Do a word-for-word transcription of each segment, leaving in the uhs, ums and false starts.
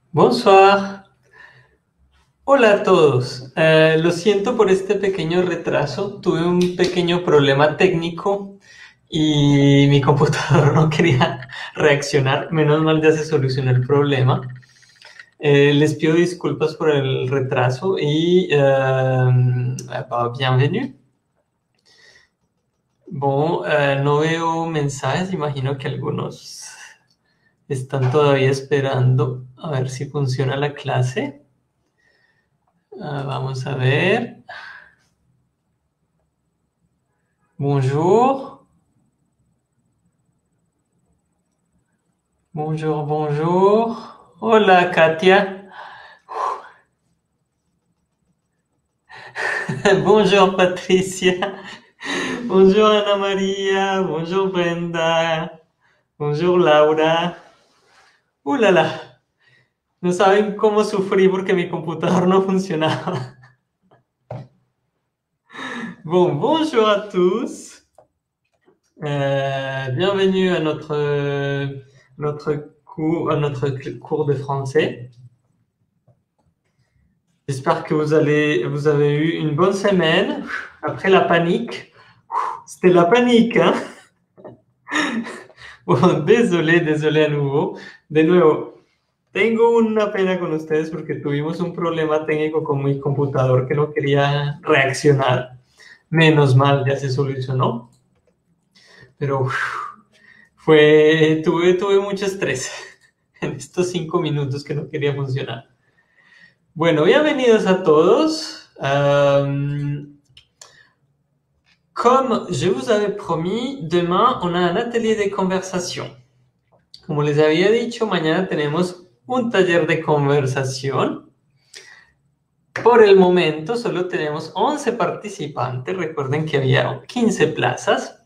Bonsoir. Hola a todos. Eh, lo siento por este pequeño retraso. Tuve un pequeño problema técnico y mi computador no quería reaccionar. Menos mal ya se solucionó el problema. Eh, les pido disculpas por el retraso y euh, bah, bienvenue. Bon, eh, no veo mensajes. Imagino que algunos están todavía esperando a ver si funciona la clase. Uh, vamos a ver. Bonjour. Bonjour, bonjour. Hola, Katia. Bonjour, Patricia. Bonjour, Ana María. Bonjour, Brenda. Bonjour, Laura. ¡Uh, la, la! No saben cómo sufrí porque mi computador no funcionaba. Bon, bonjour à tous. Euh, bienvenue à notre, notre, cours, à notre cours de français. J'espère que vous, allez, vous avez eu une bonne semaine après la panique. C'était la panique, hein? Bueno, désolé, désolé à nouveau. De nuevo, tengo una pena con ustedes porque tuvimos un problema técnico con mi computador que no quería reaccionar. Menos mal, ya se solucionó. Pero uf, fue, tuve, tuve mucho estrés en estos cinco minutos que no quería funcionar. Bueno, bienvenidos a todos. Um, Comme je vous avais promis, demain on a un atelier de conversación. Como les había dicho, mañana tenemos un taller de conversación. Por el momento solo tenemos once participantes. Recuerden que había quince plazas.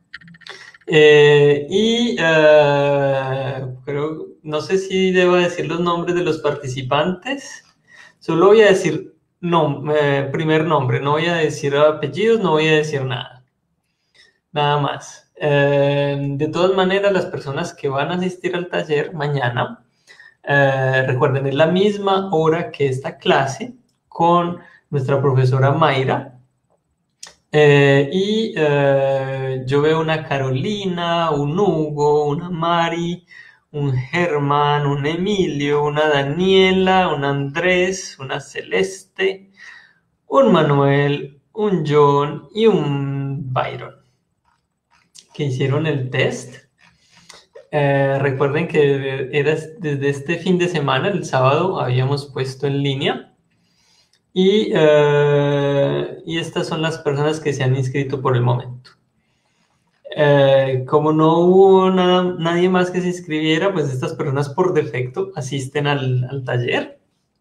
Eh, y uh, creo, no sé si debo decir los nombres de los participantes. Solo voy a decir no, eh, primer nombre, no voy a decir apellidos, no voy a decir nada. Nada más. Eh, de todas maneras, las personas que van a asistir al taller mañana, eh, recuerden, es la misma hora que esta clase con nuestra profesora Mayra. Eh, y eh, yo veo una Carolina, un Hugo, una Mari, un Germán, un Emilio, una Daniela, un Andrés, una Celeste, un Manuel, un John y un Byron, que hicieron el test. Eh, recuerden que era desde este fin de semana, el sábado, habíamos puesto en línea. Y, eh, y estas son las personas que se han inscrito por el momento. Eh, como no hubo nada, nadie más que se inscribiera, pues estas personas por defecto asisten al, al taller.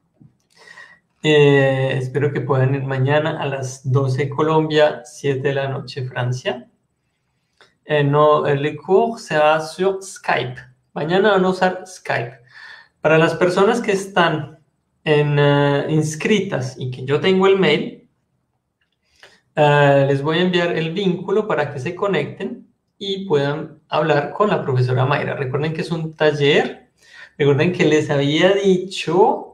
Eh, espero que puedan ir mañana a las doce Colombia, siete de la noche Francia. Eh, no, el cours será sur Skype. Mañana van a usar Skype. Para las personas que están en, uh, inscritas y que yo tengo el mail, uh, les voy a enviar el vínculo para que se conecten y puedan hablar con la profesora Mayra. Recuerden que es un taller. Recuerden que les había dicho,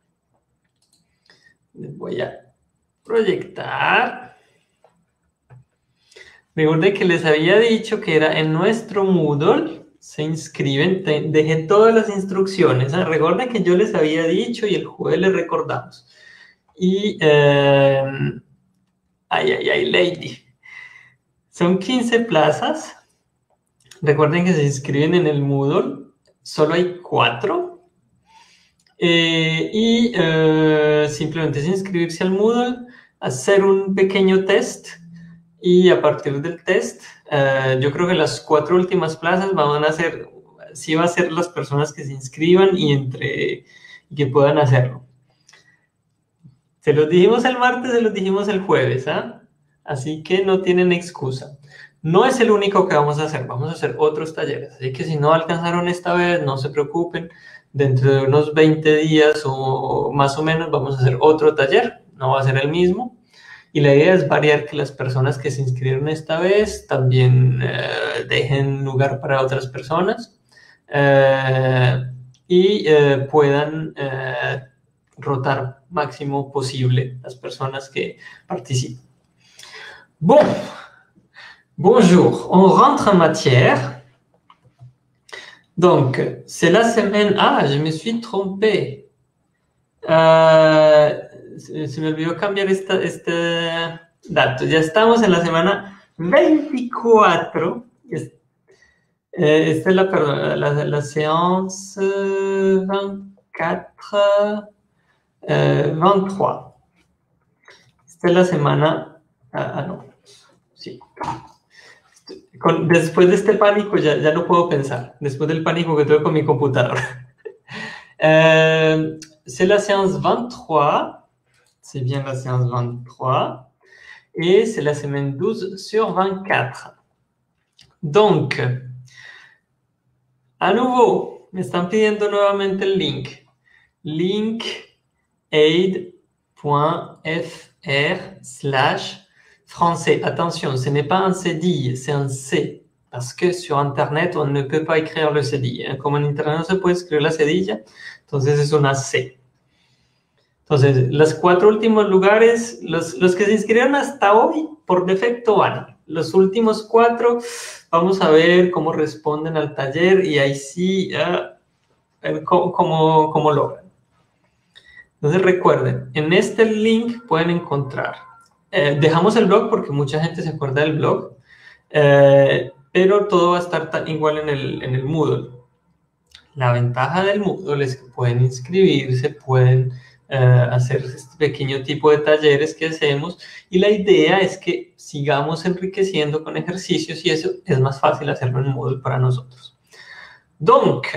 les voy a proyectar. Recuerden que les había dicho que era en nuestro Moodle. Se inscriben, te, dejé todas las instrucciones. ¿eh? Recuerden que yo les había dicho y el jueves les recordamos. Y, eh, ay, ay, ay, lady. Son quince plazas. Recuerden que se inscriben en el Moodle. Solo hay cuatro. Eh, y eh, simplemente es inscribirse al Moodle, hacer un pequeño test. Y a partir del test, uh, yo creo que las cuatro últimas plazas van a ser, sí va a ser las personas que se inscriban y entre y que puedan hacerlo. Se los dijimos el martes, se los dijimos el jueves, ¿ah? ¿eh? Así que no tienen excusa. No es el único que vamos a hacer, vamos a hacer otros talleres. Así que si no alcanzaron esta vez, no se preocupen. Dentro de unos veinte días o más o menos vamos a hacer otro taller. No va a ser el mismo. Y la idea es variar, que las personas que se inscribieron esta vez también eh, dejen lugar para otras personas. Eh, y eh, puedan eh, rotar máximo posible las personas que participan. Bon, bonjour, on rentre en matière. Donc, c'est la semaine... Ah, je me suis trompé. Uh, se, se me olvidó cambiar esta, este dato. Ya estamos en la semana veinticuatro. Es, eh, esta es la, perdón, la, la séance veinticuatro, eh, veintitrés. Esta es la semana... Ah, ah no. Sí. Con, después de este pánico ya, ya no puedo pensar. Después del pánico que tuve con mi computador. euh, c'est la séance vingt-trois. C'est bien la séance vingt-trois. Et c'est la semaine douze sur vingt-quatre. Donc, à nouveau, me están pidiendo nuevamente el link. Link aid.fr slash français. Attention, ce n'est pas un cédille, c'est un C. Parce que sur Internet, on ne peut pas écrire le cédille. Como en Internet no se puede escribir la cedilla, entonces es una C. Entonces, los cuatro últimos lugares, los, los que se inscribieron hasta hoy, por defecto van. Los últimos cuatro, vamos a ver cómo responden al taller y ahí sí, uh, cómo, cómo, cómo logran. Entonces, recuerden, en este link pueden encontrar. Eh, dejamos el blog porque mucha gente se acuerda del blog, eh, pero todo va a estar tan igual en el, en el Moodle. La ventaja del Moodle es que pueden inscribirse, pueden... Uh, hacer este pequeño tipo de talleres que hacemos y la idea es que sigamos enriqueciendo con ejercicios y eso es más fácil hacerlo en Moodle para nosotros. Donc,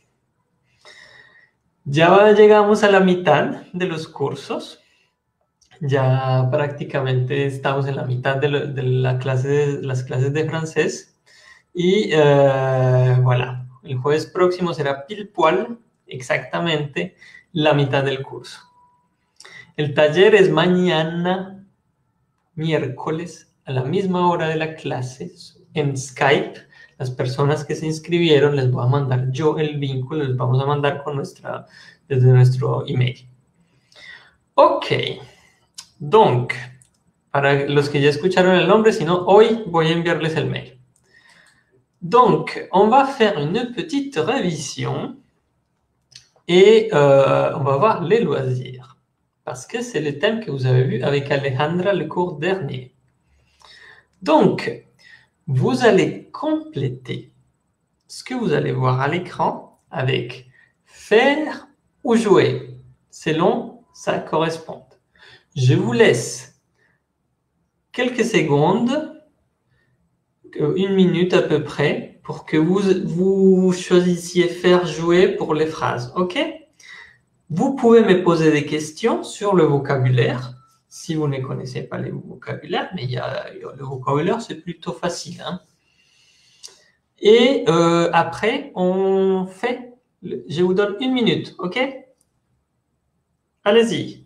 ya llegamos a la mitad de los cursos, ya prácticamente estamos en la mitad de, lo, de la clase de, las clases de francés y uh, voilà, el jueves próximo será pile poil exactamente la mitad del curso. El taller es mañana, miércoles, a la misma hora de la clase, en Skype. Las personas que se inscribieron, les voy a mandar yo el vínculo, les vamos a mandar con nuestra, desde nuestro email. Ok, donc, para los que ya escucharon el nombre, si no, hoy voy a enviarles el mail. Donc, on va faire une petite révision. Et euh, on va voir les loisirs, parce que c'est le thème que vous avez vu avec Alejandra le cours dernier. Donc, vous allez compléter ce que vous allez voir à l'écran avec faire ou jouer, selon sa correspondance. Je vous laisse quelques secondes, une minute à peu près, pour que vous, vous choisissiez faire jouer pour les phrases, ok? Vous pouvez me poser des questions sur le vocabulaire, si vous ne connaissez pas le vocabulaire, mais il y a, le vocabulaire, c'est plutôt facile. Hein? Et euh, après, on fait, je vous donne une minute, ok? Allez-y.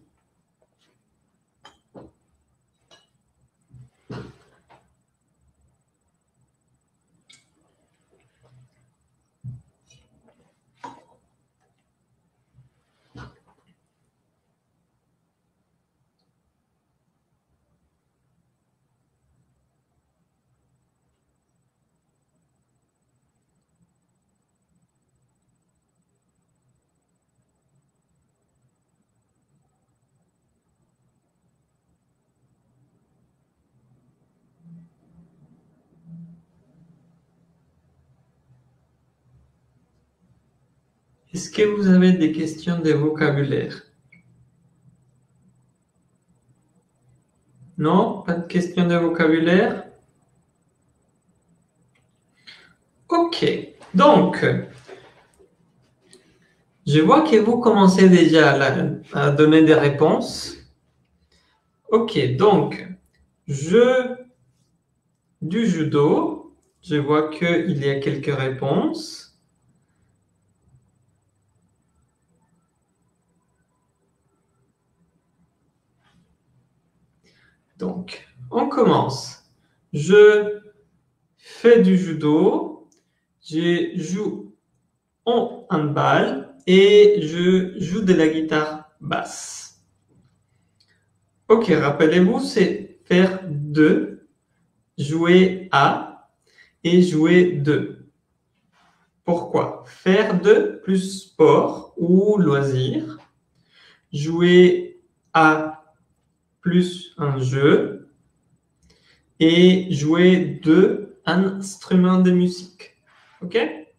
Est-ce que vous avez des questions de vocabulaire? Non? Pas de questions de vocabulaire? Ok. Donc, je vois que vous commencez déjà à, à donner des réponses. Ok. Donc, jeu du judo. Je vois qu'il y a quelques réponses. Donc, on commence. Je fais du judo. Je joue en handball. et je joue de la guitare basse. Ok, rappelez-vous, c'est faire de, jouer à et jouer de. Pourquoi? Faire de plus sport ou loisir, jouer à plus un jeu et jouer de un instrument de musique. Ok?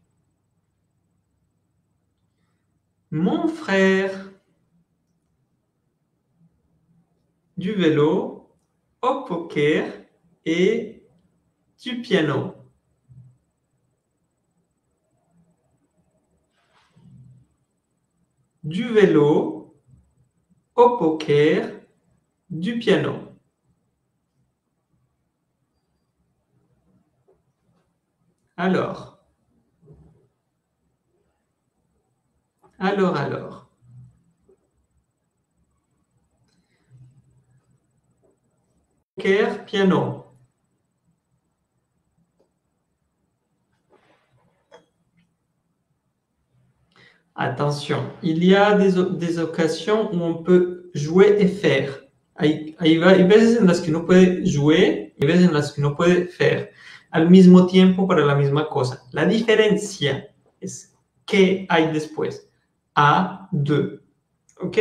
Mon frère, du vélo, au poker et du piano. Du vélo, au poker, du piano. Alors, alors, alors. Poker, piano. Attention, il y a des, des occasions où on peut jouer et faire. Hay, hay, hay veces en las que uno puede jouer y veces en las que uno puede faire al mismo tiempo para la misma cosa. La diferencia es qué hay después. A, de. ¿Ok?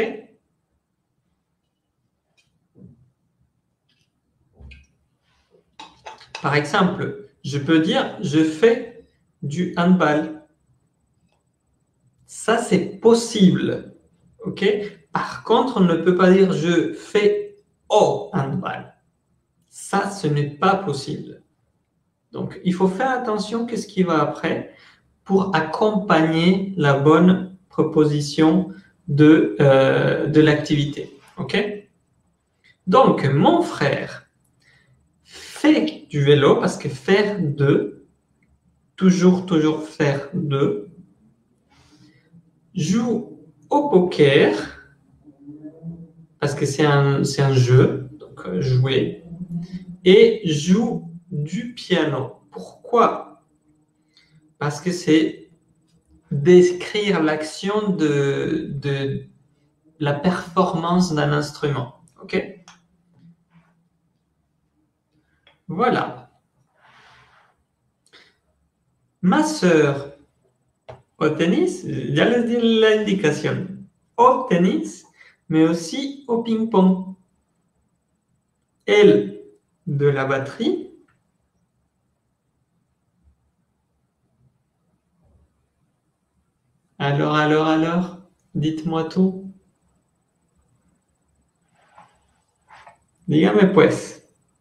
Par exemple, je peux dire je fais du handball. Ça, c'est possible. OK? Par contre, on ne peut pas dire je fais au handball. Ça, ce n'est pas possible. Donc, il faut faire attention à ce qui va après pour accompagner la bonne proposition de, euh, de l'activité. OK? Donc, mon frère fait du vélo parce que faire de, toujours, toujours faire de, joue au poker parce que c'est un, c'est un jeu, donc euh, jouer, et joue du piano. Pourquoi? Parce que c'est décrire l'action de, de la performance d'un instrument. OK? Voilà. Ma sœur au tennis, ya les di la indication, au tennis, mais aussi au ping-pong. Elle, de la batterie. Alors, alors, alors, dites-moi tout. Dígame pues.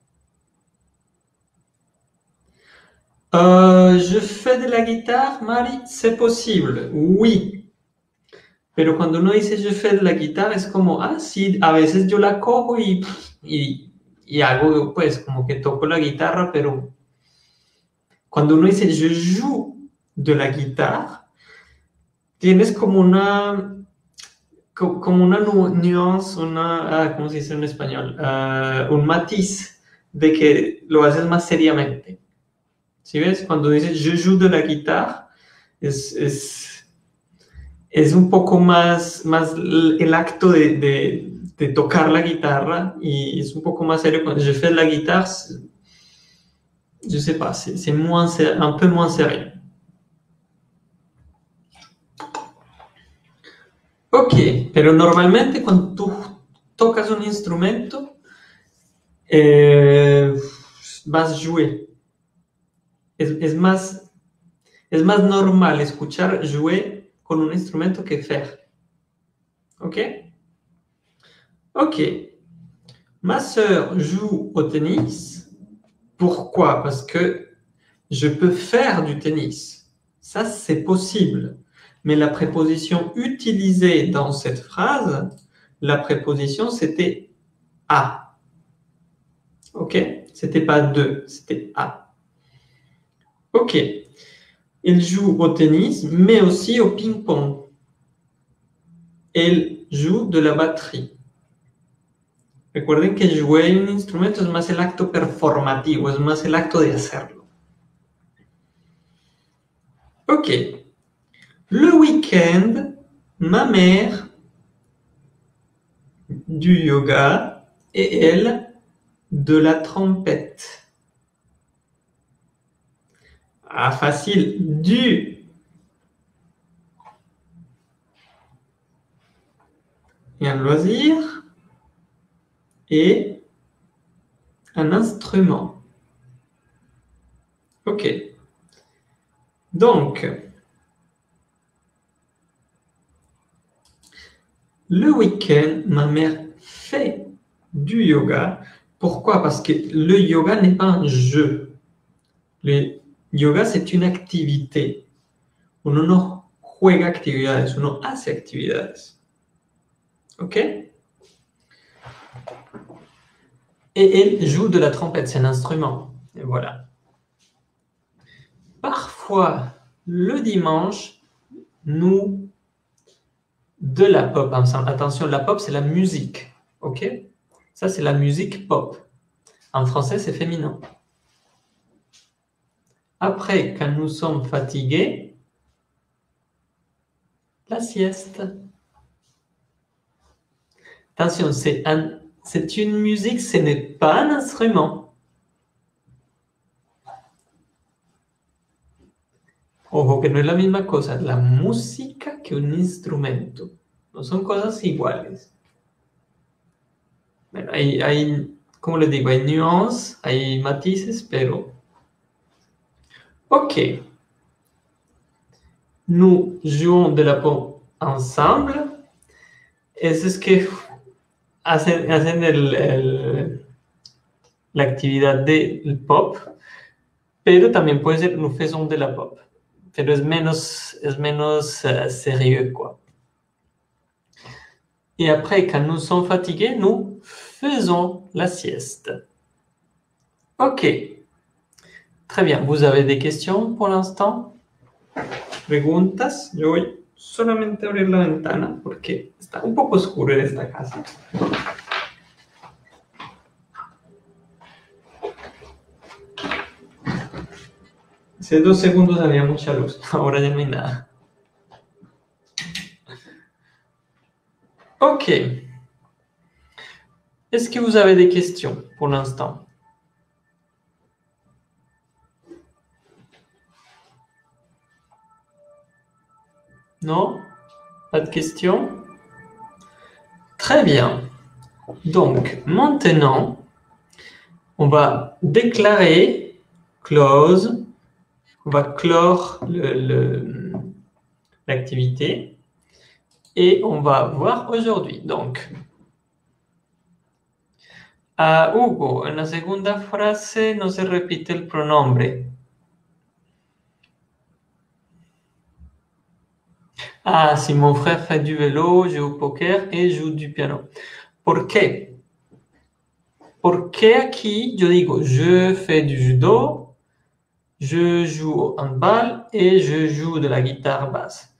Euh, je fais de la guitare, Mari, c'est possible, oui. Pero cuando uno dice je fais de la guitarra es como, ah, sí, a veces yo la cojo y, y, y hago, pues, como que toco la guitarra, pero cuando uno dice je joue de la guitarra, tienes como una, como una nu nuance, una, ah, ¿cómo se dice en español? Uh, un matiz de que lo haces más seriamente. ¿Sí ves? Cuando dices je joue de la guitarra, es, es, es un poco más, más el acto de, de, de tocar la guitarra y es un poco más serio. Cuando je fais de la guitare, je sais pas, c'est moins, un peu moins sérieux. Ok, pero normalmente cuando tú tocas un instrumento, eh, vas a jouer. Es, es, más, es más normal escuchar jouer con un instrumento que faire. Ok? Ok. Ma sœur joue au tennis. Pourquoi? Parce que je peux faire du tennis. Ça, c'est possible. Mais la préposition utilisée dans cette phrase, la préposition, c'était à. OK? C'était pas de, c'était à. OK. Il joue au tennis, mais aussi au ping-pong. Elle joue de la batterie. Recuerden que jouer un instrumento es más el acto performativo, es más el acto de hacerlo. OK. Le week-end, ma mère du yoga et elle de la trompette. Ah, facile. Du. Et un loisir. Et un instrument. Ok. Donc, le week-end, ma mère fait du yoga. Pourquoi? Parce que le yoga n'est pas un jeu. Le yoga, c'est une activité. Uno no juega actividades, uno hace actividades. ¿Ok? Et elle joue de la trompette, c'est un instrument. Et voilà. Parfois, le dimanche, nous, de la pop ensemble. Attention, la pop, c'est la musique. OK? Ça, c'est la musique pop. En français, c'est féminin. Après, quand nous sommes fatigués, la sieste. Attention, c'est un, c'est une musique, ce n'est pas un instrument. Ojo, que no es la misma cosa la música que un instrumento. No son cosas iguales. Bueno, hay, hay, como les digo, hay nuances, hay matices, pero... Ok. Nous jouons de la pop ensemble. Eso es que hacen, hacen el, el, la actividad del pop, pero también puede ser nous faisons de la pop. Pero es menos, es menos uh, sérieux, quoi. Et après, quand nous sommes fatigués, nous faisons la sieste. Ok. Très bien. Vous avez des questions pour l'instant? ¿Preguntas? Yo voy solamente a abrir la ventana porque está un poco oscuro en esta casa. Hace dos segundos había mucha luz, ahora ya no hay nada. Ok. Est-ce que vous avez des questions pour l'instant? Non? Pas de questions? Très bien. Donc, maintenant, on va déclarer, close, on va clore l'activité et on va voir aujourd'hui. Donc, a Hugo, en la segunda frase no se repite el pronombre. Ah, si mon frère fait du vélo, joue au poker et joue du piano. ¿Por qué? Porque aquí yo digo, je fais du judo, je joue au handball et je joue de la guitare basse.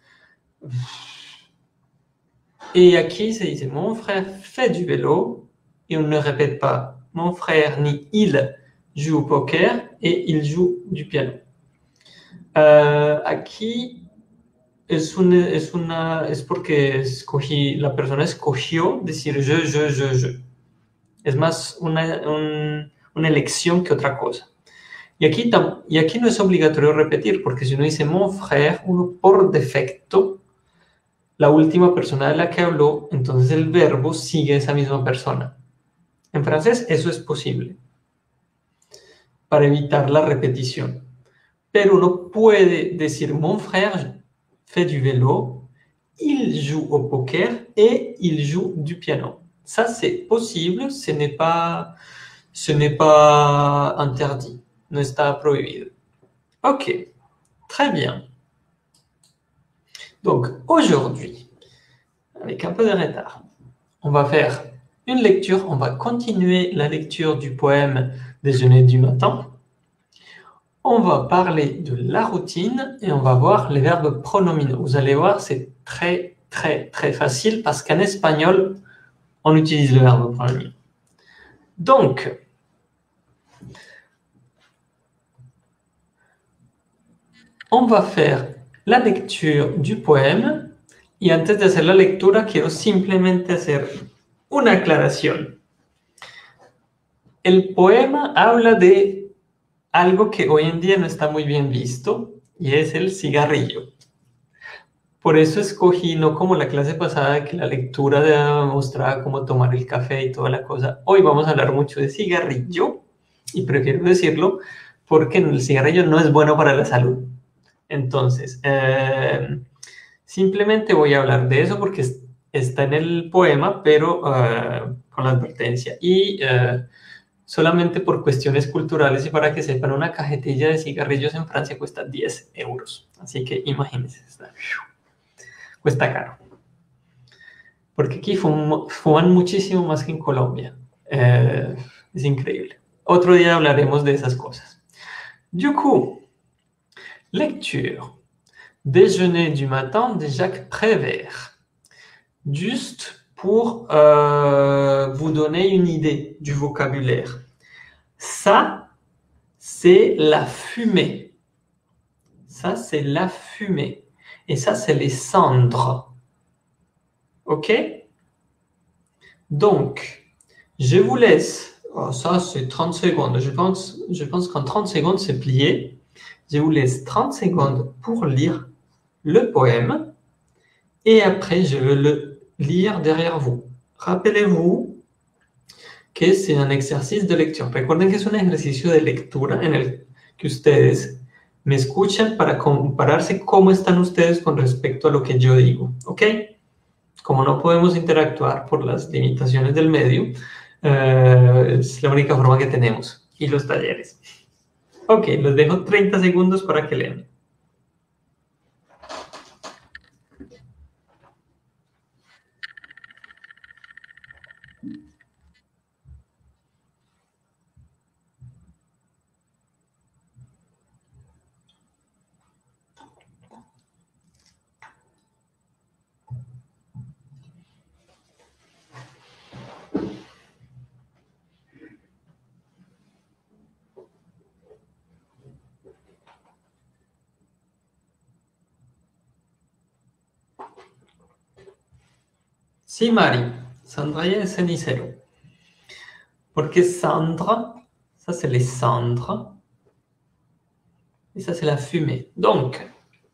Et aquí se dice, mon frère fait du vélo, et on ne répète pas, mon frère ni il joue au poker et il joue du piano. Uh, aquí es, un, es, una, es porque escogí, la persona escogió decir je, je, je, je. Es más una, un, una elección que otra cosa. Y aquí, y aquí no es obligatorio repetir, porque si uno dice mon frère, uno por defecto, la última persona de la que habló, entonces el verbo sigue esa misma persona. En francés eso es posible, para evitar la repetición. Pero uno puede decir mon frère fait du vélo, il joue au poker et il joue du piano. Ça, c'est possible, ce n'est pas, ce n'est pas interdit, no está prohibido. Ok, très bien. Donc, aujourd'hui, avec un peu de retard, on va faire une lecture, on va continuer la lecture du poème Déjeuner du matin. On va parler de la routine et on va voir les verbes pronominaux. Vous allez voir, c'est très, très, très facile parce qu'en espagnol, on utilise le verbe pronominaux. Donc, on va faire la lecture du poème Y antes de hacer la lectura, quiero simplemente hacer una aclaración. El poema habla de algo que hoy en día no está muy bien visto, y es el cigarrillo. Por eso escogí, no como la clase pasada, que la lectura de, mostraba cómo tomar el café y toda la cosa. Hoy vamos a hablar mucho de cigarrillo, y prefiero decirlo porque el cigarrillo no es bueno para la salud. Entonces, eh, simplemente voy a hablar de eso porque está en el poema, pero uh, con la advertencia. Y uh, solamente por cuestiones culturales y para que sepan, una cajetilla de cigarrillos en Francia cuesta diez euros. Así que imagínense, está, cuesta caro. Porque aquí fum, fuman muchísimo más que en Colombia. Eh, es increíble. Otro día hablaremos de esas cosas. Du coup, lecture. Déjeuner du matin de Jacques Prévert. Juste pour euh, vous donner une idée du vocabulaire. Ça, c'est la fumée. Ça, c'est la fumée. Et ça, c'est les cendres. OK? Donc, je vous laisse. Oh, ça, c'est trente secondes. Je pense, je pense qu'en trente secondes, c'est plié. Je vous laisse trente secondes pour lire le poème. Et après, je vais le lire derrière vous. Rappelez-vous que c'est un ejercicio de lectura. Recuerden que es un ejercicio de lectura en el que ustedes me escuchan para compararse cómo están ustedes con respecto a lo que yo digo, ¿ok? Como no podemos interactuar por las limitaciones del medio, uh, es la única forma que tenemos. Y los talleres. Ok, les dejo treinta segundos para que lean. Sí, Mari, Sandra y el cenicero. Porque Sandra, ça c'est les cendres, et ça c'est la fumée. Donc,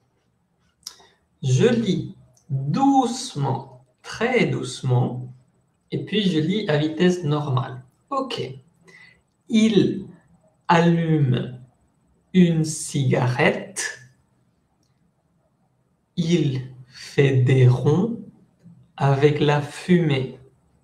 je lis doucement, très doucement, et puis je lis à vitesse normale. Ok. Il allume une cigarette, il fait des ronds avec la fumée.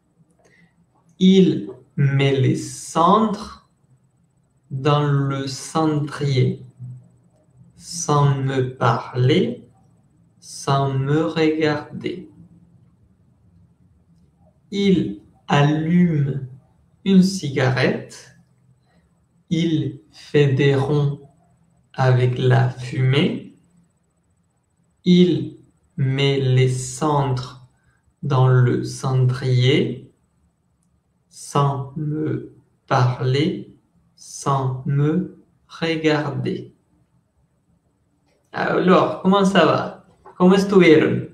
Il met les cendres dans le cendrier, sans me parler, sans me regarder. Il allume une cigarette, il fait des ronds avec la fumée, il met les cendres dans le cendrier, sans me parler, sans me regarder. Alors, comment ça va? ¿Cómo estuvieron?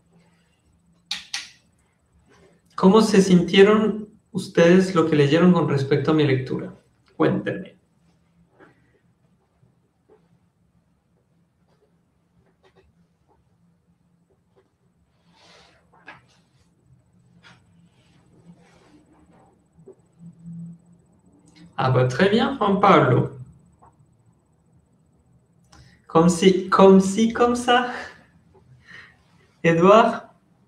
¿Cómo se sintieron ustedes lo que leyeron con respecto a mi lectura? Cuéntenme. Ah bah très bien, Juan Pablo. Comme si, comme si, comme ça. Eduard.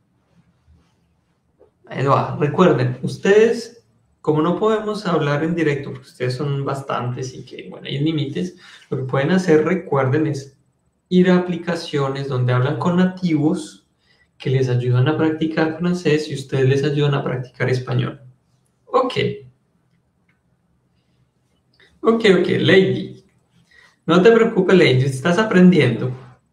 Eduard, recuerden, ustedes, como no podemos hablar en directo, porque ustedes son bastantes y que, bueno, hay límites, lo que pueden hacer, recuerden, es ir a aplicaciones donde hablan con nativos que les ayudan a practicar francés y ustedes les ayudan a practicar español. Ok. Ok, ok, Lady. No te preocupes, Lady, estás aprendiendo.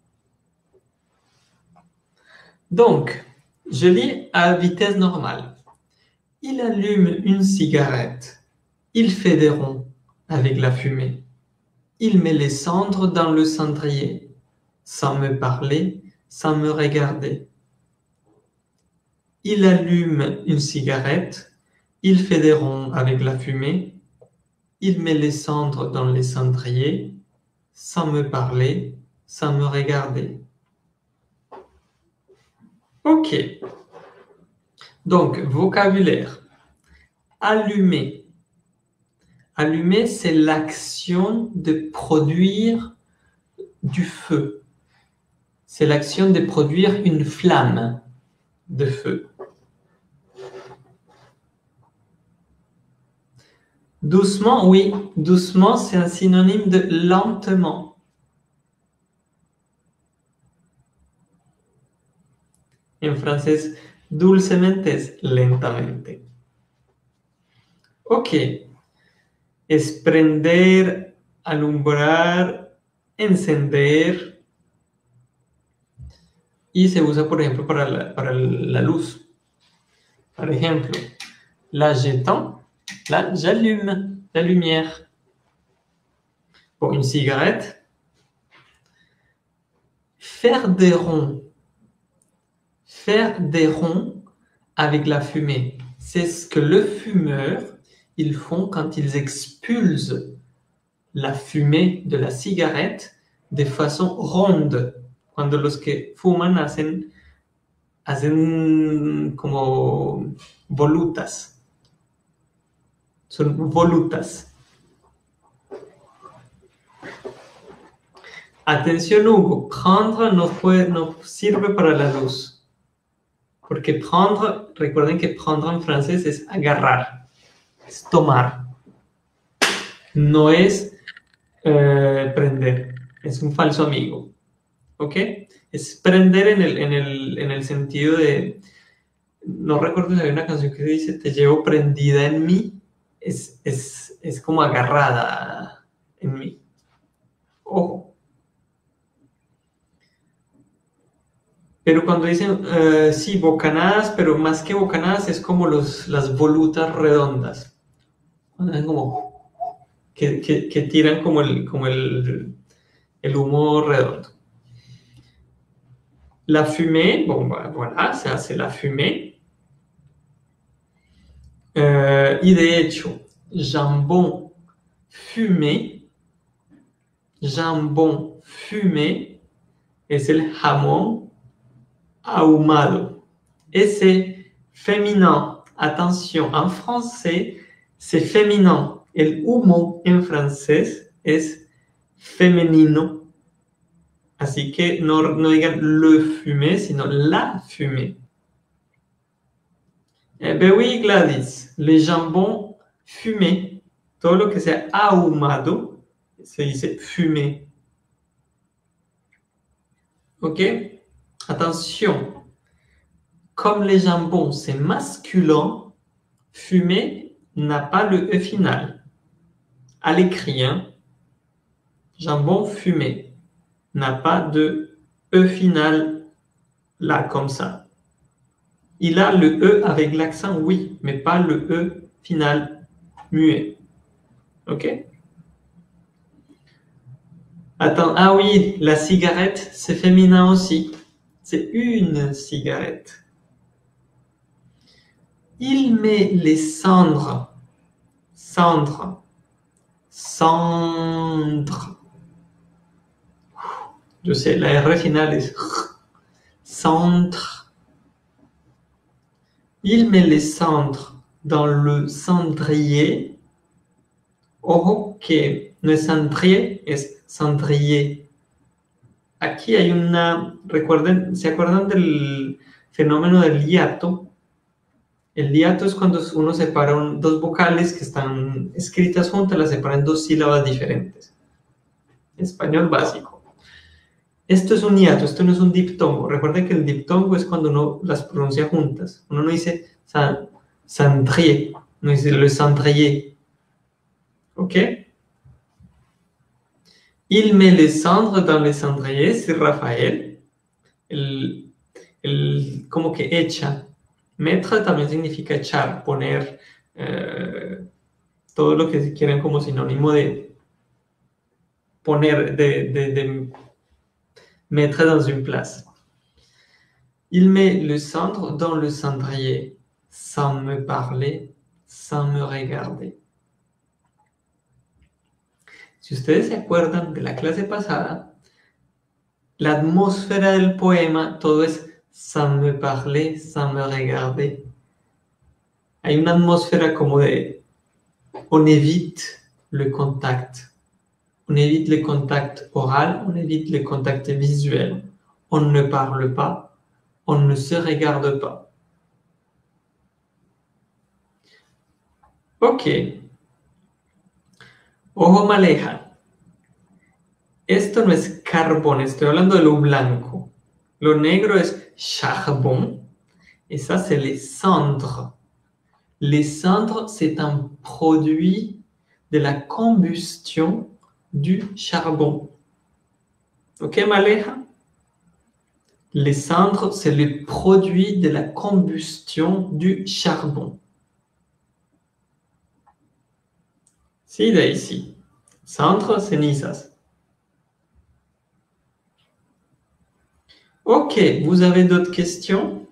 Donc, je lis à vitesse normale. Il allume une cigarette. Il fait des ronds avec la fumée. Il met les cendres dans le cendrier, sans me parler, sans me regarder. Il allume une cigarette. Il fait des ronds avec la fumée. Il met les cendres dans les cendriers, sans me parler, sans me regarder. Ok. Donc, vocabulaire. Allumer. Allumer, c'est l'action de produire du feu. C'est l'action de produire une flamme de feu. Doucement, oui. Doucement, c'est un synonyme de lentement. En francés, dulcemente es lentamente. Ok. Es prender, alumbrar, encender. Y se usa, por ejemplo, para la, para la luz. Por ejemplo, là j'éteins, là j'allume la lumière. Pour une cigarette, faire des ronds. Faire des ronds avec la fumée. C'est ce que le fumeur, ils font quand ils expulsent la fumée de la cigarette de façon ronde. Cuando los que fuman hacen, hacen como volutas. Son volutas. Atención, Hugo. Prendre no, puede, no sirve para la luz. Porque prendre, recuerden que prendre en francés es agarrar, es tomar. No es eh, prender, es un falso amigo. ¿Ok? Es prender en el, en el, en el sentido de, no recuerdo si hay una canción que dice, te llevo prendida en mí, es, es, es como agarrada en mí. Ojo. Pero cuando dicen, uh, sí, bocanadas, pero más que bocanadas es como los, las volutas redondas. Es como que, que, que tiran como el, como el, el humo redondo. La fumée, bon, voilà, ça c'est la fumée. Euh, y de hecho, jambon fumé, jambon fumé es el jamón ahumado. Ese féminin, attention, en français, c'est féminin. El humo en francés es femenino. Así que no, no digan le fumé, sino la fumée. Eh bien oui, Gladys, les jambons fumés, todo lo que sea ahumado, se dice fumé. Ok? Attention, comme les jambons, c'est masculin, fumé n'a pas le E final. À l'écrit, hein? Jambon fumé n'a pas de E final là, comme ça. Il a le E avec l'accent, oui, mais pas le E final muet. Ok? Attends, ah oui, la cigarette, c'est féminin aussi. C'est une cigarette. Il met les cendres. Cendres. Cendres. Je sais, la R finale est centre. Il met les cendres dans le cendrier. Ojo que no es cendrier, es cendrier. Aquí hay una, recuerden, ¿se acuerdan del fenómeno del hiato? El hiato es cuando uno separa un, dos vocales que están escritas juntas, las separa en dos sílabas diferentes. Español básico. Esto es un hiato, esto no es un diptongo. Recuerden que el diptongo es cuando uno las pronuncia juntas. Uno no dice cendrier, no dice le cendrier. ¿Ok? Il met les cendres dans les cendriers, c'est Rafael. El, el, como que echa. Mettre también significa echar, poner, eh, todo lo que quieran como sinónimo de poner, de, de, de mettre dans une place. Il met le cendre dans le cendrier, sans me parler, sans me regarder. Si ustedes se acuerdan de la clase pasada, la atmósfera del poema, todo es sans me parler, sans me regarder. Hay una atmósfera como de on évite le contact. On évite le contact oral, on évite le contact visuel. On ne parle pas, on ne se regarde pas. Ok. Ojo maleja. Esto no es carbón, estoy hablando de lo blanco. Lo negro es charbon. Et ça, c'est les cendres. Les cendres, c'est un produit de la combustion du charbon. Ok, Maleja? Les cendres, c'est le produit de la combustion du charbon. Sí, Daisy. Cendres, cenizas. Ok, vous avez d'autres questions?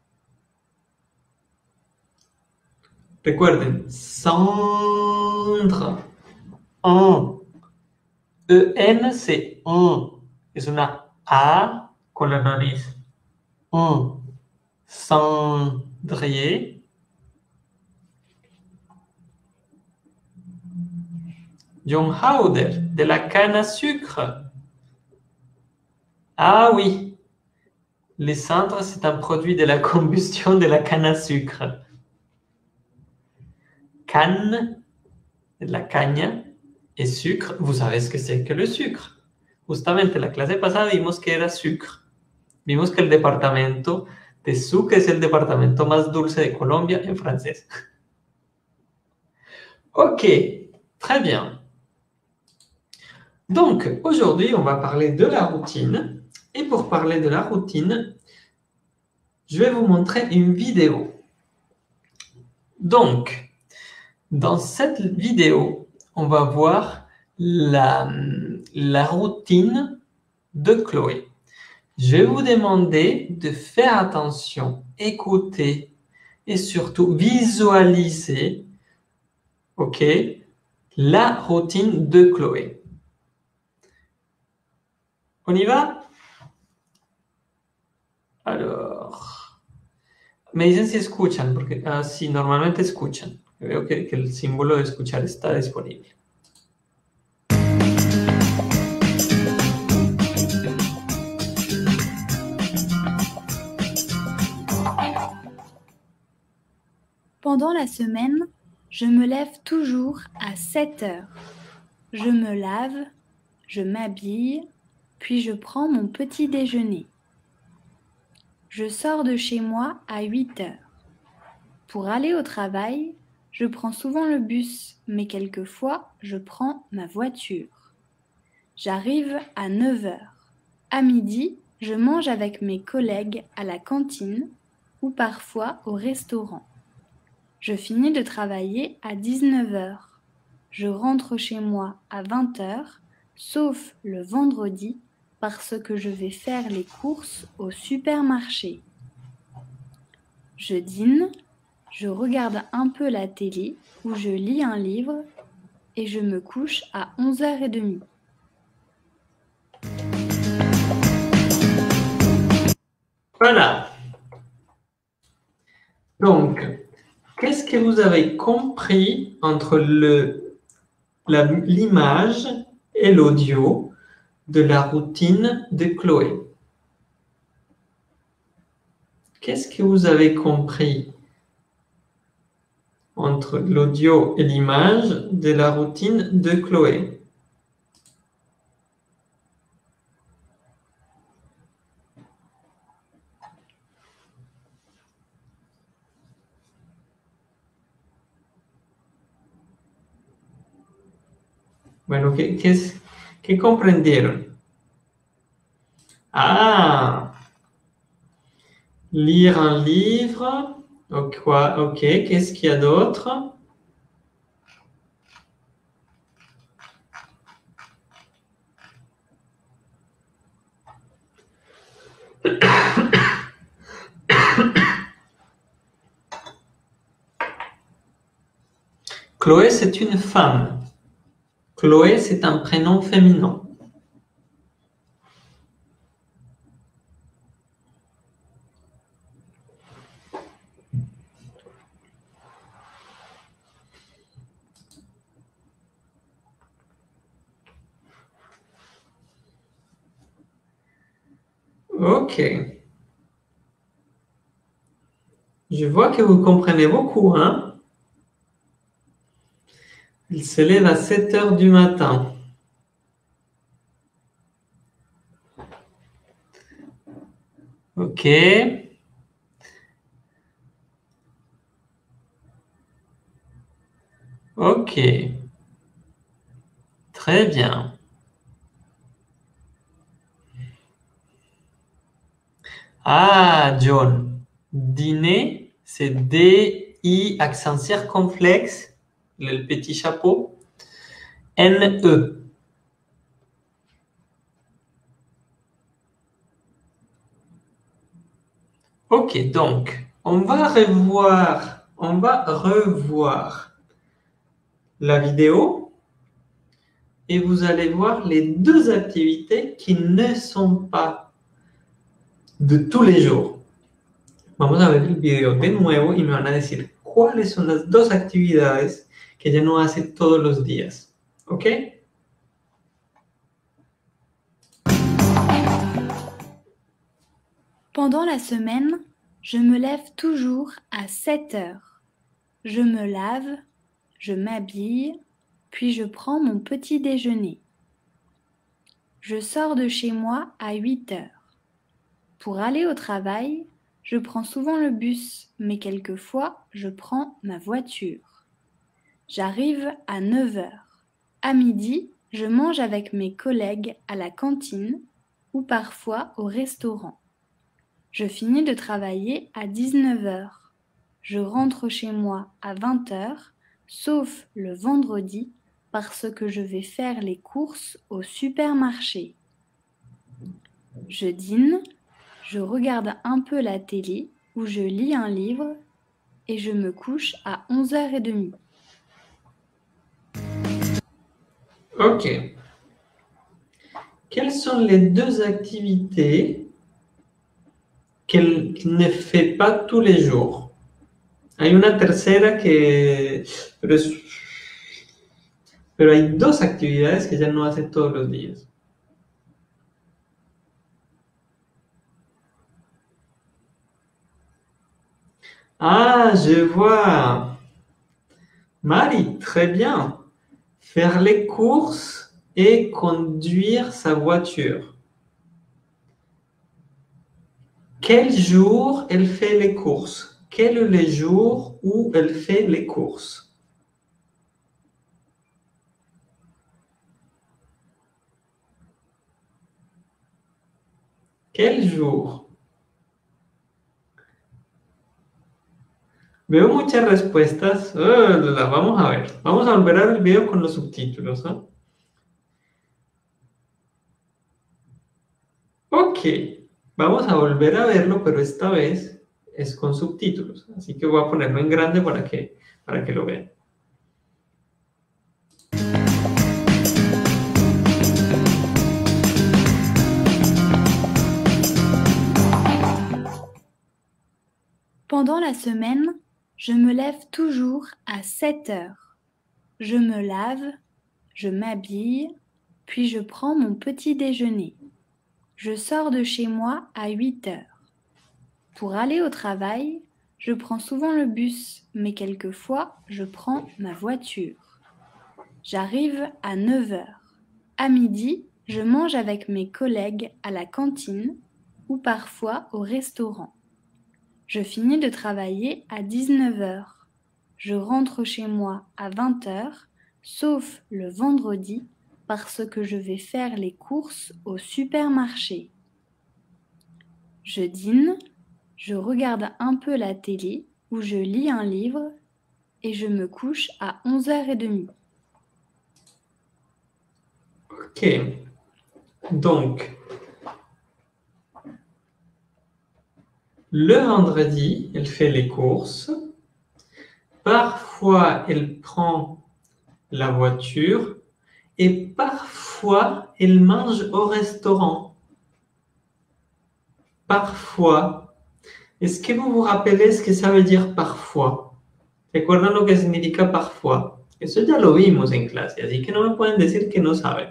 Recuerden, cendre. Un. En, c'est un. Es una A con la nariz. Un. Cendrier. John Howder, de la canne à sucre. Ah oui. Les cendres, c'est un produit de la combustion de la canne à sucre. Canne, de la caña, et sucre, vous savez ce que c'est que le sucre. Justamente la clase pasada vimos que era sucre. Vimos que el departamento de Sucre es el departamento más dulce de Colombia en francés. Ok, très bien. Donc, aujourd'hui, on va parler de la routine. Et pour parler de la routine, je vais vous montrer une vidéo. Donc, dans cette vidéo, on va voir la, la routine de Chloé. Je vais vous demander de faire attention, écouter et surtout visualiser, ok, la routine de Chloé. On y va? Alors, me dicen si escuchan, porque uh, si normalmente escuchan. Veo que, que el símbolo de escuchar está disponible. Pendant la semaine, je me lève toujours à sept heures. Je me lave, je m'habille, puis je prends mon petit déjeuner. Je sors de chez moi à huit heures. Pour aller au travail, je prends souvent le bus, mais quelquefois, je prends ma voiture. J'arrive à neuf heures. À midi, je mange avec mes collègues à la cantine ou parfois au restaurant. Je finis de travailler à dix-neuf heures. Je rentre chez moi à vingt heures, sauf le vendredi, parce que je vais faire les courses au supermarché. Je dîne, je regarde un peu la télé ou je lis un livre et je me couche à onze heures trente. Voilà. Donc, qu'est-ce que vous avez compris entre le, la, l'image et l'audio de la routine de Chloé? Qu'est-ce que vous avez compris entre l'audio et l'image de la routine de Chloé? Bueno, ¿qué, qué, es, ¿qué comprendieron? Ah, lire un livre. Ok, ok. Qu'est-ce qu'il y a d'autre? Chloé, c'est une femme. Chloé, c'est un prénom féminin. Ok. Je vois que vous comprenez beaucoup, hein? Il se lève à sept heures du matin. Ok. Ok. Très bien. Ah, John. Dîner, c'est D I accent circonflexe, le petit chapeau, N E. Ok, donc, on va revoir, on va revoir la vidéo et vous allez voir les deux activités qui ne sont pas de tous les jours. Vamos a ver el video de nuevo y me van a decir cuáles son las dos actividades que ella no hace todos los días. ¿Ok? Pendant la semaine, je me lève toujours à sept heures. Je me lave, je m'habille, puis je prends mon petit déjeuner. Je sors de chez moi à huit heures. Pour aller au travail, je prends souvent le bus, mais quelquefois je prends ma voiture. J'arrive à neuf heures. À midi, je mange avec mes collègues à la cantine ou parfois au restaurant. Je finis de travailler à dix-neuf heures. Je rentre chez moi à vingt heures, sauf le vendredi, parce que je vais faire les courses au supermarché. Je dîne, je regarde un peu la télé ou je lis un livre et je me couche à onze heures trente. Ok. Quelles sont les deux activités qu'elle ne fait pas tous les jours? Hay una tercera que... Pero, es, pero hay dos actividades que ella no hace todos los días. Ah, je vois. Marie, très bien. Faire les courses et conduire sa voiture. Quel jour elle fait les courses? Quel est le jour où elle fait les courses? Quel jour? Veo muchas respuestas. Uh, vamos a ver. Vamos a volver a ver el video con los subtítulos, ¿no? Ok. Vamos a volver a verlo, pero esta vez es con subtítulos. Así que voy a ponerlo en grande para que, para que lo vean. Pendant la semaine, je me lève toujours à sept heures. Je me lave, je m'habille, puis je prends mon petit déjeuner. Je sors de chez moi à huit heures. Pour aller au travail, je prends souvent le bus, mais quelquefois je prends ma voiture. J'arrive à neuf heures. À midi, je mange avec mes collègues à la cantine ou parfois au restaurant. Je finis de travailler à dix-neuf heures. Je rentre chez moi à vingt heures, sauf le vendredi, parce que je vais faire les courses au supermarché. Je dîne, je regarde un peu la télé ou je lis un livre et je me couche à onze heures trente. Ok. Donc, le vendredi, elle fait les courses. Parfois, elle prend la voiture et parfois, elle mange au restaurant. Parfois. Est-ce que vous vous rappelez ce que ça veut dire parfois? ¿Recuerdan lo que significa parfois? Eso ya lo vimos en clase, así que no me pueden decir que no saben.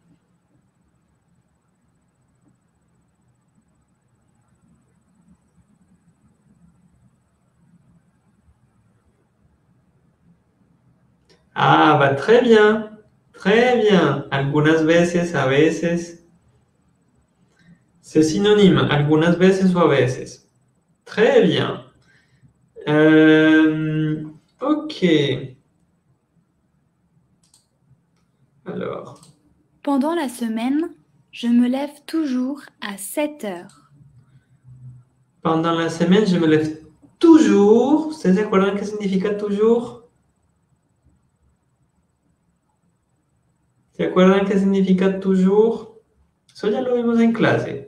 Ah, va très bien, très bien. Algunas veces, a veces. C'est synonyme, algunas veces o a veces. Très bien. Euh, ok. Alors. Pendant la semaine, je me lève toujours à sept heures. Pendant la semaine, je me lève toujours. ¿Ustedes se acuerdan qué significa toujours? ¿Se acuerdan qué significa toujours? Eso ya lo vimos en clase.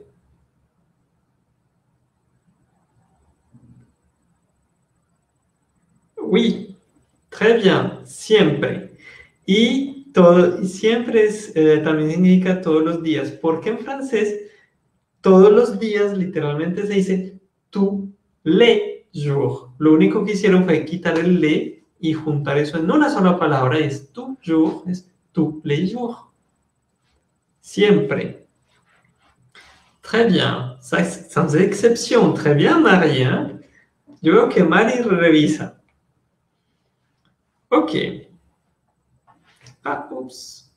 Oui, très bien, siempre. Y todo, y siempre es, eh, también significa todos los días, porque en francés todos los días literalmente se dice tous les jours. Lo único que hicieron fue quitar el le y juntar eso en una sola palabra, y es toujours, es tous les jours. Siempre. Très bien, ça, sans exception. Très bien, Marie. Hein? Yo veo que Mari revisa. Ok. Ah, oups.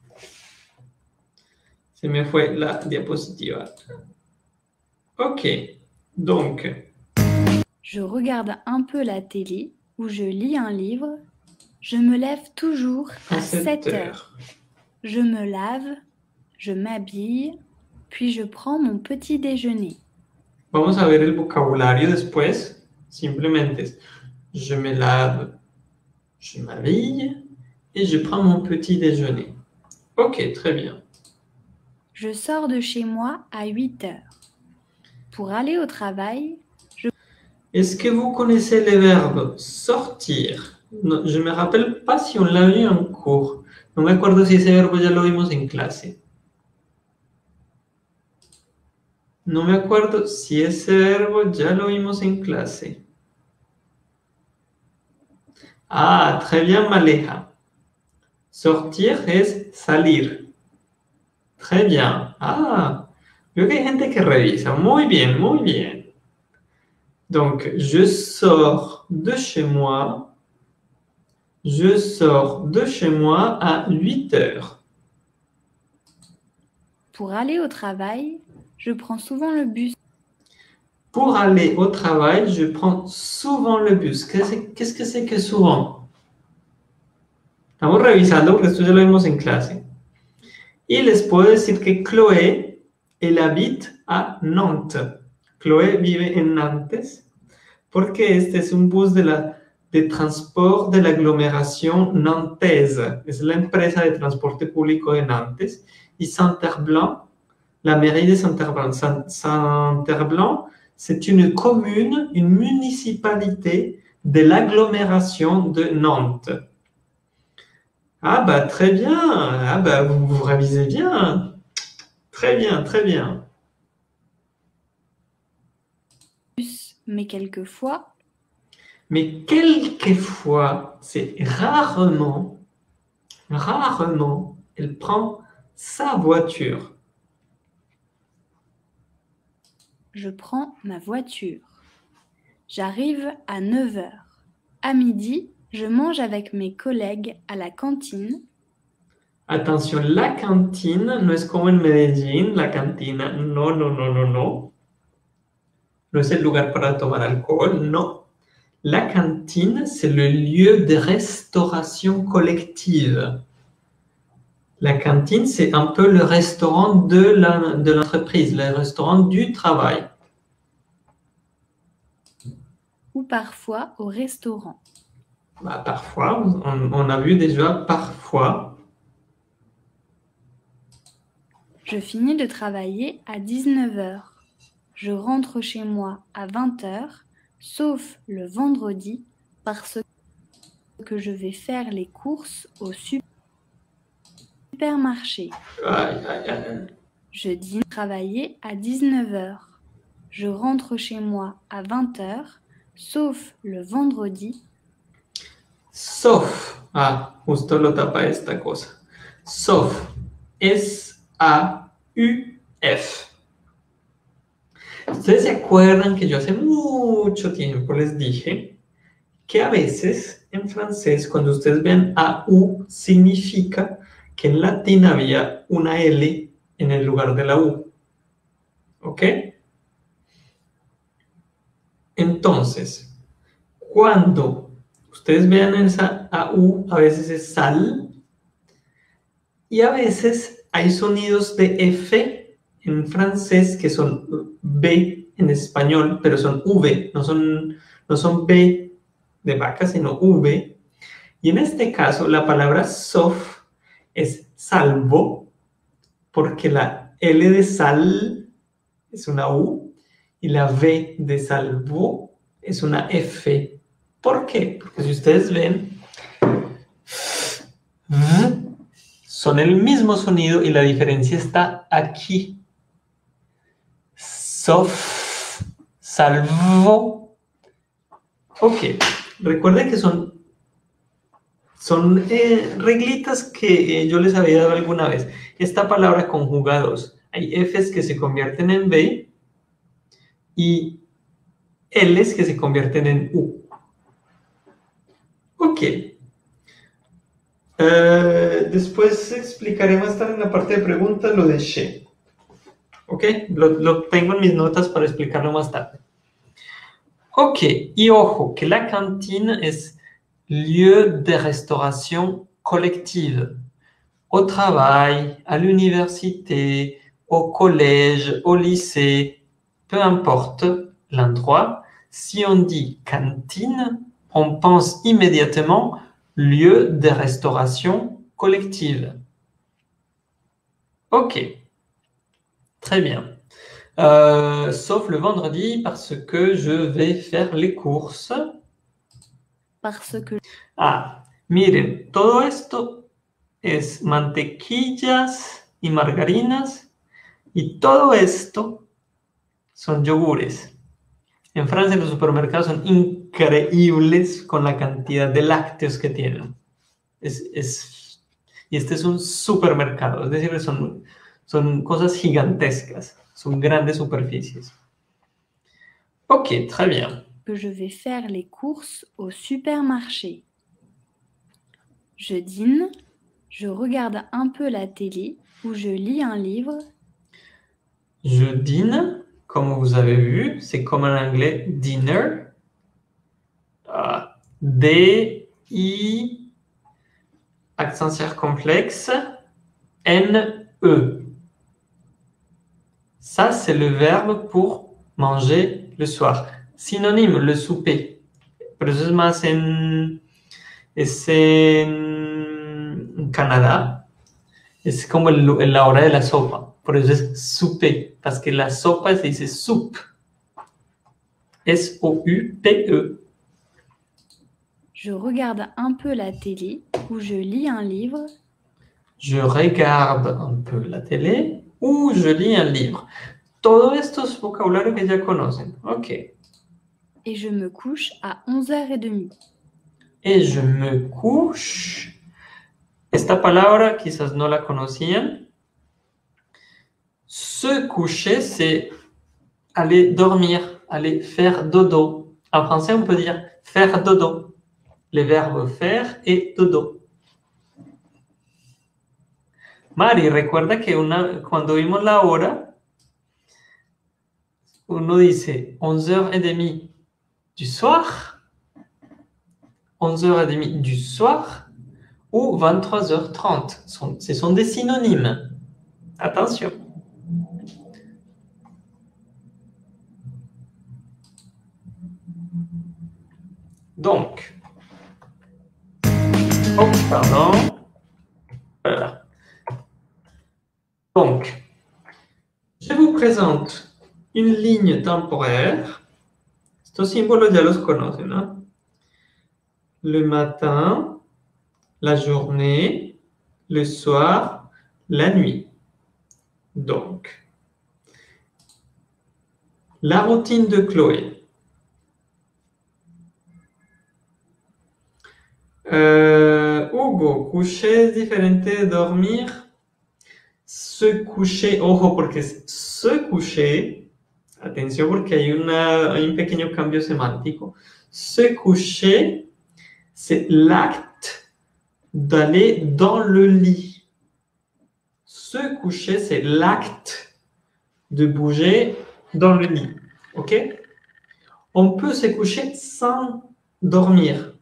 Se me fue la diapositiva. Ok. Donc. Je regarde un peu la télé ou je lis un livre. Je me lève toujours à sept heures. Je me lave, je m'habille, puis je prends mon petit déjeuner. Vamos a ver el vocabulario después. Simplemente es je me lave, je m'habille et je prends mon petit déjeuner. Ok, très bien. Je sors de chez moi à huit heures. Pour aller au travail, je... Est-ce que vous connaissez le verbe sortir? No, je me rappelle pas si on l'a vu en cours. No me acuerdo si ese verbo ya lo vimos en clase. No me acuerdo si ese verbo ya lo vimos en clase. Ah, très bien, Maleja. Sortir es salir. Très bien. Ah, veo que hay gente que revisa. Muy bien, muy bien. Donc, je sors de chez moi. Je sors de chez moi à huit heures. Pour aller au travail, je prends souvent le bus. Pour aller au travail, je prends souvent le bus. Qu'est-ce que c'est que souvent? Estamos revisando porque esto ya lo vimos en clase. Y les puedo decir que Chloé, elle habite à Nantes. Chloé vive en Nantes porque este es un bus de, la, de transport de la aglomeración nantaise. Es la empresa de transporte público de Nantes. Y Saint-Herblanc, la mairie de Saint-Herblanc. Saint-Herblanc, c'est une commune, une municipalité de l'agglomération de Nantes. Ah bah très bien, ah bah vous vous révisez bien. Très bien, très bien. Mais quelquefois. Mais quelquefois, c'est rarement, rarement, elle prend sa voiture. Je prends ma voiture. J'arrive à neuf heures. À midi, je mange avec mes collègues à la cantine. Attention, la cantine no es como en Medellín, la cantina. No, no, no, no, no. No es el lugar para tomar alcohol, no. La cantine, c'est le lieu de restauration collective. La cantine, c'est un peu le restaurant de la, de l'entreprise, le restaurant du travail. Ou parfois au restaurant. Bah, parfois, on, on a vu déjà parfois. Je finis de travailler à dix-neuf heures. Je rentre chez moi à vingt heures, sauf le vendredi, parce que... que je vais faire les courses au supermarché. Ay, ay, ay. Je dîne travailler à dix-neuf heures. Je rentre chez moi à vingt heures, sauf le vendredi. Sauf. Ah, justo lo tapa esta cosa. Sauf. S A U F. Ustedes se acuerdan que yo hace mucho tiempo les dije que a veces en francés, cuando ustedes vean A U, significa que en latín había una L en el lugar de la U. ¿Ok? Entonces, cuando ustedes vean esa A U, a veces es sal, y a veces hay sonidos de F en francés que son B en español, pero son V, no son, no son B de vaca, sino V. Y en este caso, la palabra sauf es salvo, porque la L de sal es una U y la V de salvo es una F. ¿Por qué? Porque si ustedes ven, son el mismo sonido y la diferencia está aquí. Sauf, salvo. Ok, recuerden que son, son eh, reglitas que eh, yo les había dado alguna vez. Esta palabra conjuga dos. Hay Fs que se convierten en B y Ls que se convierten en U. Ok. Uh, después explicaré más tarde en la parte de preguntas lo de chez. Ok, lo, lo tengo en mis notas para explicarlo más tarde. Ok, y ojo, que la cantine es lieu de restauration collective. Au travail, à l'université, au collège, au lycée, peu importe l'endroit, si on dit cantine, on pense immédiatement lieu de restauration collective. Ok, très bien. Euh, sauf le vendredi parce que je vais faire les courses. Parce que Ah, miren, todo esto es mantequillas y margarinas y todo esto son yogures. En Francia los supermercados son increíbles con la cantidad de lácteos que tienen. Es, es, y este es un supermercado, es decir, son, son cosas gigantescas, son grandes superficies. Ok, très bien. que je vais faire les courses au supermarché. Je dîne, je regarde un peu la télé ou je lis un livre. Je dîne, comme vous avez vu, c'est comme en anglais dinner. Uh, D I accent circonflexe N E. Ça, c'est le verbe pour manger le soir. Synonyme, le souper. Pero eso es más en, es en Canadá. Es como el, el, la hora de la sopa. Por eso es souper. Parce que la sopa se dice soupe. S O U P E. Je regarde un peu la télé ou je lis un livre. Je regarde un peu la télé ou je lis un livre. Todo esto es vocabulario que ya conocen. Ok. Et je me couche à onze heures trente. Et je me couche. Esta palabra quizás no la conocían. Se coucher, c'est aller dormir, aller faire dodo. En français, on peut dire faire dodo. Les verbes faire et dodo. Mari, recuerda que una, cuando vimos la hora, uno dice onze heures trente du soir, onze heures trente du soir ou vingt-trois heures trente. Ce sont des synonymes. Attention. Donc, oh, pardon. Voilà. Donc, je vous présente une ligne temporaire. Estos símbolos ya los conocen, ¿no? le matin, la journée, le soir, la nuit. Donc, la routine de Chloé. Euh, Hugo, coucher es diferente de dormir. Se coucher, ojo, porque es se coucher, atención porque hay, una, hay un pequeño cambio semántico. Se coucher, c'est l'acte d'aller dans le lit. Se coucher, c'est l'acte de bouger dans le lit. Ok? On peut se coucher sans dormir.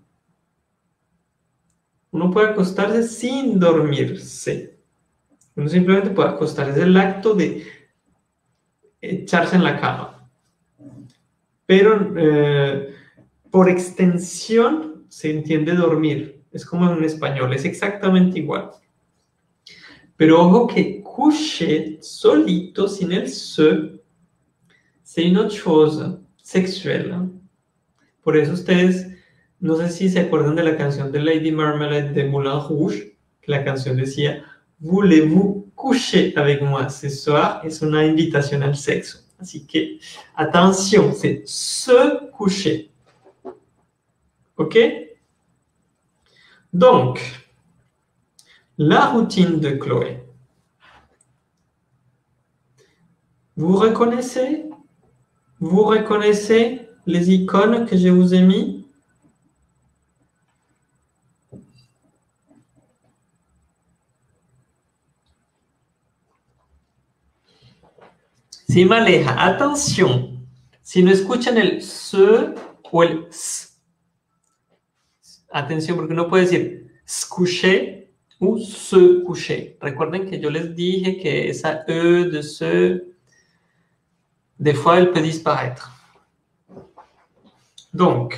Uno puede acostarse sin dormirse. Uno simplemente puede acostarse. Es el acto de echarse en la cama. Pero eh, por extensión se entiende dormir. Es como en español, es exactamente igual. Pero ojo que coucher solito, sin el se, c'est une autre chose, sexuelle. Por eso ustedes, no sé si se acuerdan de la canción de Lady Marmalade de Moulin Rouge, que la canción decía, voulez-vous coucher avec moi ce soir? Es una invitación al sexo. Así que, attention, c'est se coucher. OK? Donc, la routine de Chloé. Vous reconnaissez? Vous reconnaissez les icônes que je vous ai mis? Sí, Maleja, atención. Si no escuchan el se o el s, atención, porque uno puede decir se coucher o se coucher. Recuerden que yo les dije que esa e de se, des fois, elle peut disparaître. Donc,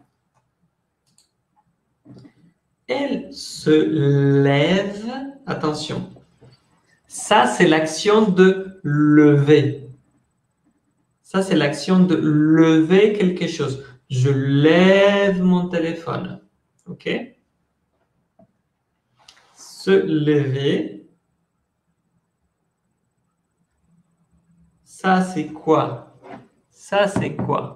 elle se lève. Attention. Ça, c'est l'action de lever. Ça, c'est l'action de lever quelque chose. Je lève mon téléphone. OK? Se lever. Ça, c'est quoi? Ça, c'est quoi?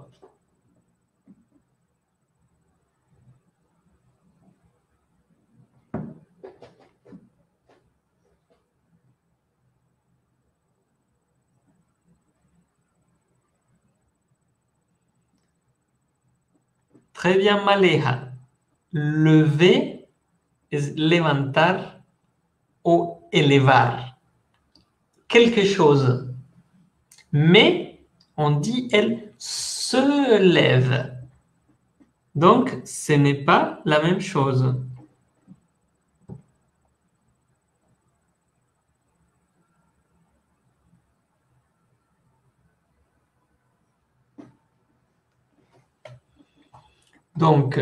Très bien, Maleja. Lever es levantar o elevar quelque chose. Mais on dit elle se lève. Donc, ce n'est pas la même chose. Donc,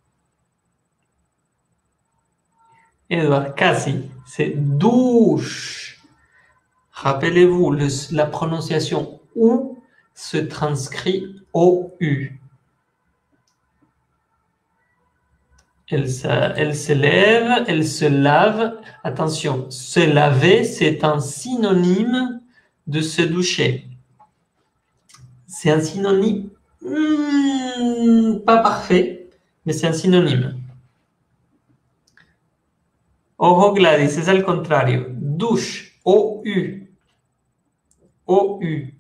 Edouard, quasi, c'est douche. Rappelez-vous, le, la prononciation OU se transcrit O U. Elle se, elle se lève, elle se lave. Attention, se laver, c'est un synonyme de se doucher. C'est un synonyme hmm, pas parfait, mais c'est un synonyme. Ojo, Gladys, es al contrario. Douche, O U. O U.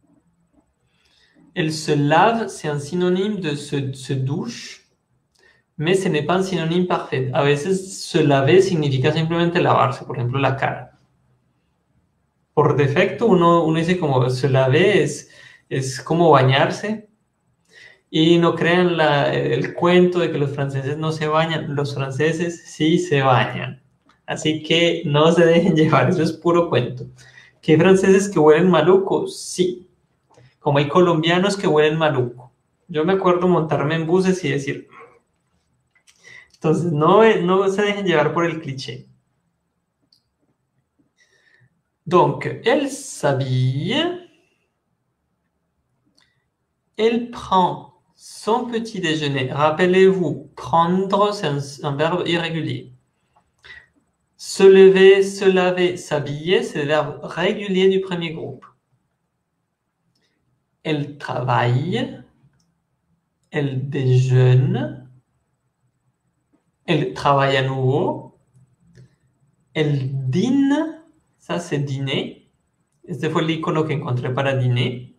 Elle se lave, c'est un synonyme de se, se douche, mais ce n'est pas un synonyme parfait. A veces se laver significa simplemente lavarse, por ejemplo, la cara. Por defecto, uno, uno dice como se laver es, es como bañarse. Y no crean la, el cuento de que los franceses no se bañan. Los franceses sí se bañan. Así que no se dejen llevar, eso es puro cuento. ¿Que hay franceses que huelen maluco? Sí. Como hay colombianos que huelen maluco. Yo me acuerdo montarme en buses y decir... Entonces, no, no se dejen llevar por el cliché. Donc, elle s'habille. Elle prend son petit déjeuner. Rappelez-vous, prendre, c'est un, un verbe irrégulier. Se lever, se laver, s'habiller, c'est le verbe régulier du premier groupe. Elle travaille, elle déjeune, elle travaille à nouveau, elle dîne, ça c'est dîner. Este fue el icono que encontré para dîner.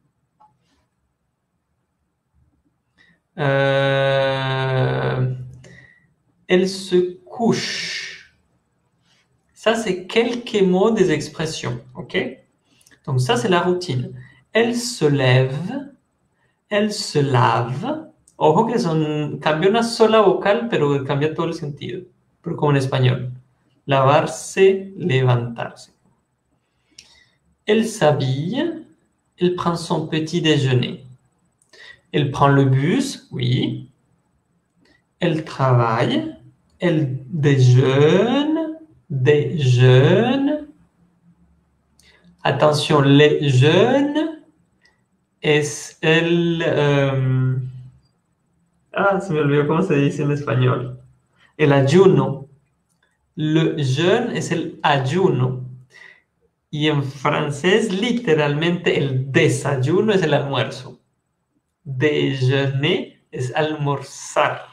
Euh, elle se couche. Ça, c'est quelques mots des expressions, ok? Donc ça, c'est la routine. Elle se lève, elle se lave. Ojo que son, cambia una sola vocal, pero cambia todo el sentido. Pero como en español. Lavarse, levantarse. Elle s'habille, elle prend son petit déjeuner. Elle prend le bus, oui. Elle travaille, elle déjeune, déjeune. Attention, les jeunes, es el... Euh... Ah, se me olvidó cómo se dice en español. El ayuno. Le jeûne es el ayuno. Y en francés, literalmente, el desayuno es el almuerzo. Déjeuner es almorzar.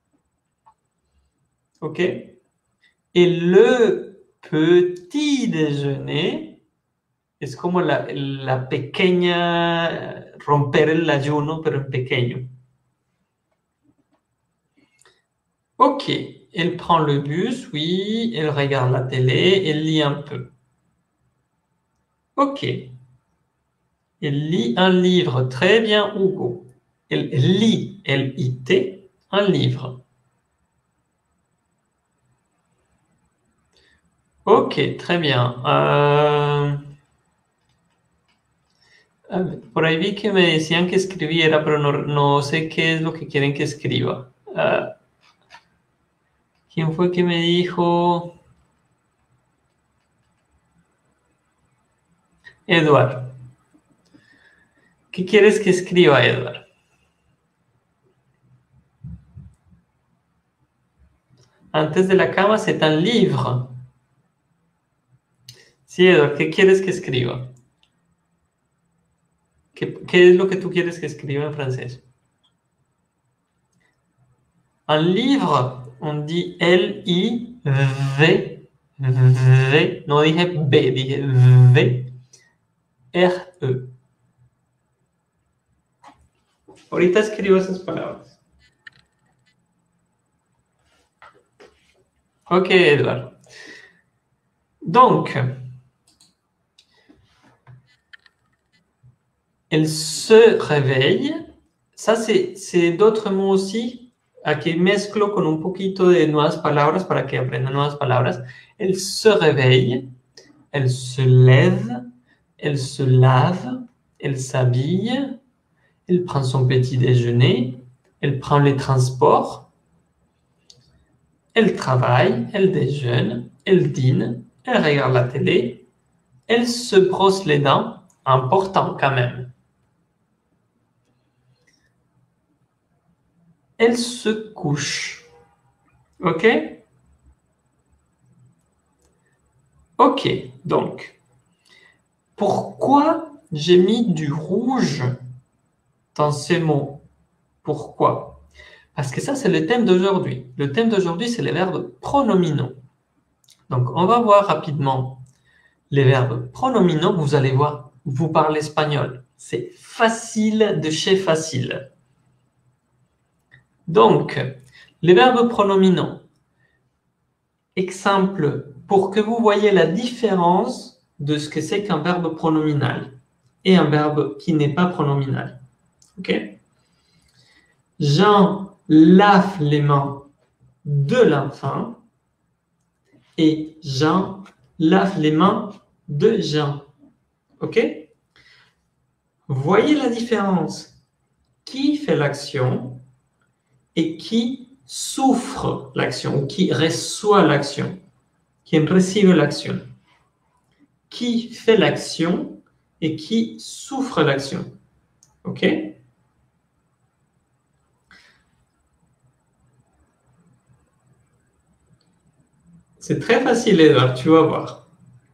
¿Ok? Et le petit déjeuner es como la, la pequeña, romper el ayuno, pero en pequeño. Ok, elle prend le bus, oui, elle regarde la télé, elle lit un peu. Ok. Elle lit un livre. Très bien, Hugo. Elle lit, L I T, un livre. Ok, très bien. Uh, por ahí vi que me decían que escribiera, pero no, no sé qué es lo que quieren que escriba. Uh, ¿Quién fue que me dijo? Edward. ¿Qué quieres que escriba, Edward? Antes de la cama, c'est un livre. Sí, Edward, ¿qué quieres que escriba? ¿Qué, ¿Qué es lo que tú quieres que escriba en francés? Un livre, on dit L I V, V, no dije B, dije V, R E. Ahorita escribo esas palabras. Ok, Edouard. Donc, elle se réveille. Ça, c'est d'autres mots aussi. Aquí mezclo con un poquito de nuevas palabras para que aprendan nuevas palabras. Elle se réveille, elle se lève, elle se lave, elle s'habille, elle prend son petit déjeuner, elle prend les transports, elle travaille, elle déjeune, elle dîne, elle regarde la télé, elle se brosse les dents, important quand même. Elle se couche. OK? OK, donc, pourquoi j'ai mis du rouge dans ces mots? Pourquoi? Parce que ça, c'est le thème d'aujourd'hui. Le thème d'aujourd'hui, c'est les verbes pronominaux. Donc, on va voir rapidement les verbes pronominaux. Vous allez voir, vous parlez espagnol. C'est facile de chez facile. Donc, les verbes pronominaux. Exemple, pour que vous voyez la différence de ce que c'est qu'un verbe pronominal et un verbe qui n'est pas pronominal. OK? Jean lave les mains de l'enfant et Jean lave les mains de Jean. OK? Voyez la différence. Qui fait l'action et qui souffre l'action ou qui reçoit l'action. Qui recibe l'action. Qui fait l'action et qui souffre l'action. OK? C'est très facile, Edouard, tu vas voir.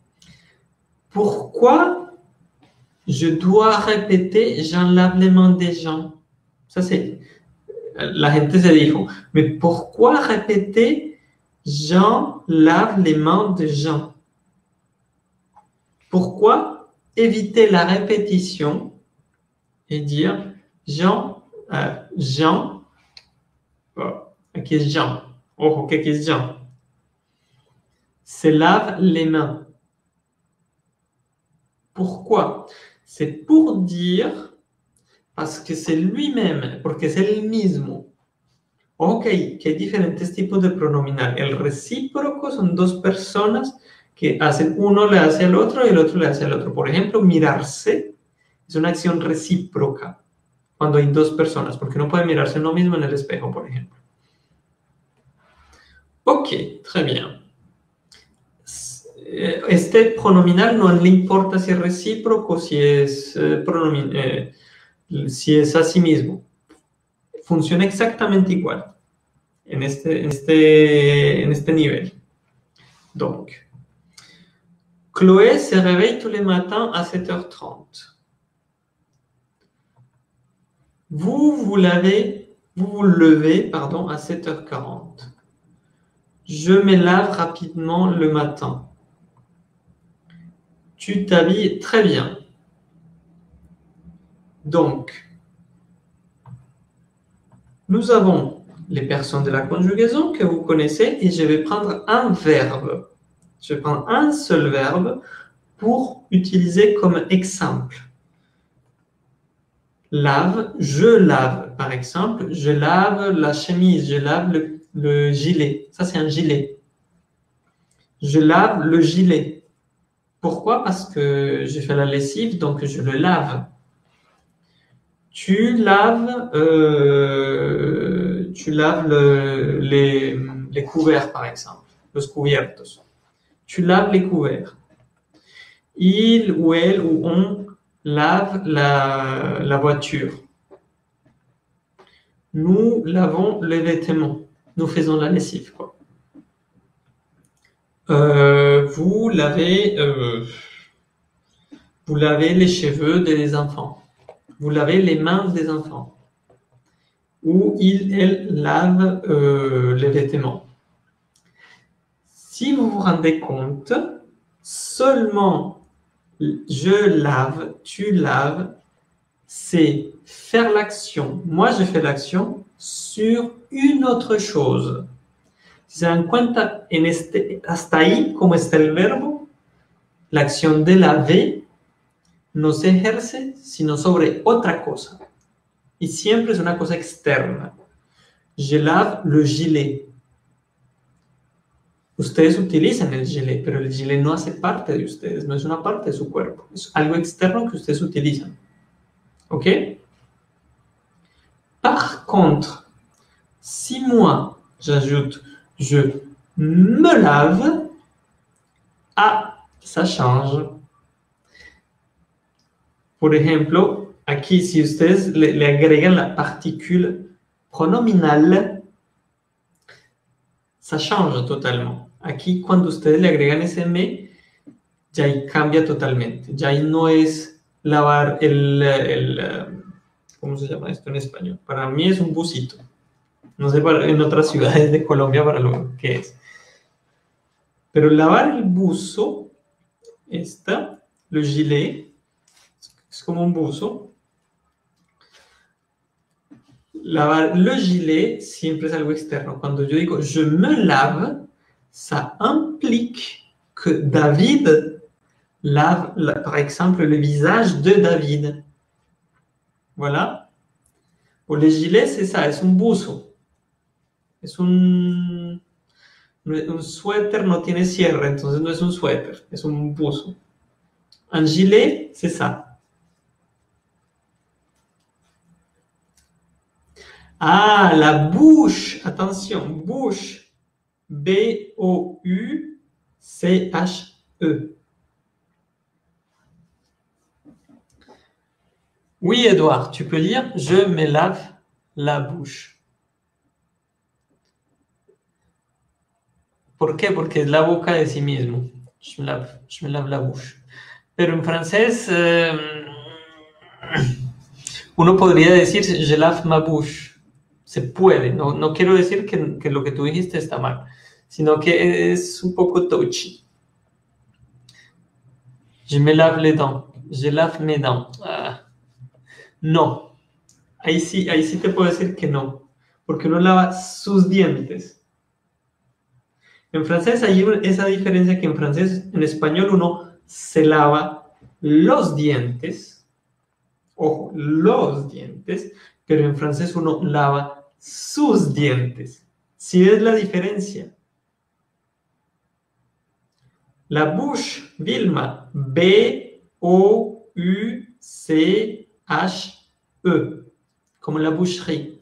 Pourquoi je dois répéter « j'en lave les mains des gens ». Ça, c'est... La gente se dijo. Mais pourquoi répéter « j'en lave les mains des gens ». Pourquoi éviter la répétition et dire « Jean, euh, Jean, oh, qui est Jean, oh, qui est Jean » se lave les mains. Pourquoi? C'est pour dire, parce que c'est lui-même, porque es el mismo. Ok, que hay diferentes tipos de pronominal. El recíproco son dos personas que hacen, uno le hace al otro y el otro le hace al otro. Por ejemplo, mirarse es una acción recíproca cuando hay dos personas, porque uno puede mirarse uno mismo en el espejo, por ejemplo. Ok, très bien. Este pronominal no le importa si es recíproco, si es, eh, pronomin eh, si es a sí mismo. Funciona exactamente igual en este, en este, en este nivel. Donc, Chloé se réveille tous les matins à sept heures trente. Vous, vous l'avez, vous vous levez, pardon, à sept heures quarante. Je me lave rapidement le matin. Tu t'habilles très bien. Donc, nous avons les personnes de la conjugaison que vous connaissez et je vais prendre un verbe. Je vais prendre un seul verbe pour utiliser comme exemple. Lave, je lave, par exemple. Je lave la chemise, je lave le, le gilet. Ça, c'est un gilet. Je lave le gilet. Pourquoi? Parce que j'ai fait la lessive, donc je le lave. Tu laves, euh, tu laves le, les, les couverts, par exemple. Los cubiertos. Tu laves les couverts. Il ou elle ou on lave la, la voiture. Nous lavons les vêtements. Nous faisons la lessive, quoi. Euh, vous lavez, euh, vous lavez les cheveux des enfants. Vous lavez les mains des enfants. Ou il, elle lave euh, les vêtements. Si vous vous rendez compte, seulement je lave, tu laves, c'est faire l'action. Moi, je fais l'action sur une autre chose. Si se dan cuenta, en este, hasta ahí, como está el verbo, la acción de laver no se ejerce sino sobre otra cosa. Y siempre es una cosa externa. Je lave le gilet. Ustedes utilizan el gilet, pero el gilet no hace parte de ustedes, no es una parte de su cuerpo. Es algo externo que ustedes utilizan. ¿Ok? Par contre, si moi, j'ajoute je me lave, ah, ça change. Por ejemplo, aquí si ustedes le, le agregan la particule pronominal, ça change totalement. Aquí cuando ustedes le agregan ese me, ya ahí cambia totalmente. Ya ahí no es lavar el, el, ¿cómo se llama esto en español? Para mí es un busito. No sé para, en otras ciudades de Colombia para lo que es. Pero lavar el buzo, esta, le gilet, es como un buzo. Lavar le gilet siempre es algo externo. Cuando yo digo je me lave, ça implique que David lave, la, par exemple, le visage de David. Voilà. Pour les gilets, c'est ça, es un buzo. Es un, un suéter, no tiene cierre, entonces no es un suéter, es un buzo. Un gilet, c'est ça. Ah, la bouche, attention, bouche, B O U C H E. Oui, Edouard, tu peux lire « Je me lave la bouche ». ¿Por qué? Porque es la boca de sí mismo. Je me lave, je me lave la bouche. Pero en francés, eh, uno podría decir je lave ma bouche. Se puede. No, no quiero decir que, que lo que tú dijiste está mal, sino que es un poco touchy. Je me lave les dents. Je lave mes dents. Ah, no. Ahí sí, ahí sí te puedo decir que no. Porque uno lava sus dientes. En francés hay esa diferencia que en francés, en español uno se lava los dientes. Ojo, los dientes. Pero en francés uno lava sus dientes. ¿Sí ves la diferencia? La bouche, Vilma, B O U C H E, como la boucherie.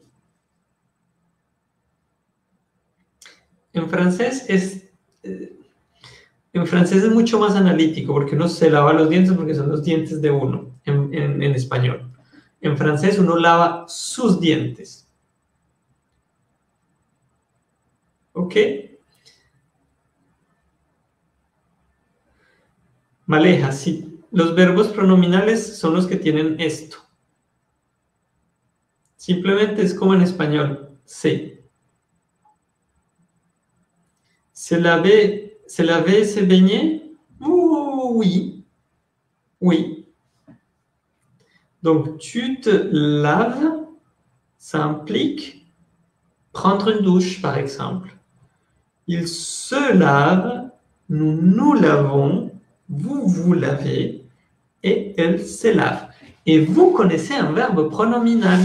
En francés es, eh, en francés es mucho más analítico porque uno se lava los dientes porque son los dientes de uno en, en, en español. En francés uno lava sus dientes. ¿Ok? Maleja, sí. Los verbos pronominales son los que tienen esto. Simplemente es como en español. Sí. Se laver, se laver, se baigner? Oui. Oui. Donc, tu te laves, ça implique prendre une douche, par exemple. Il se lave, nous nous lavons, vous vous lavez, et elle se lave. Et vous connaissez un verbe pronominal.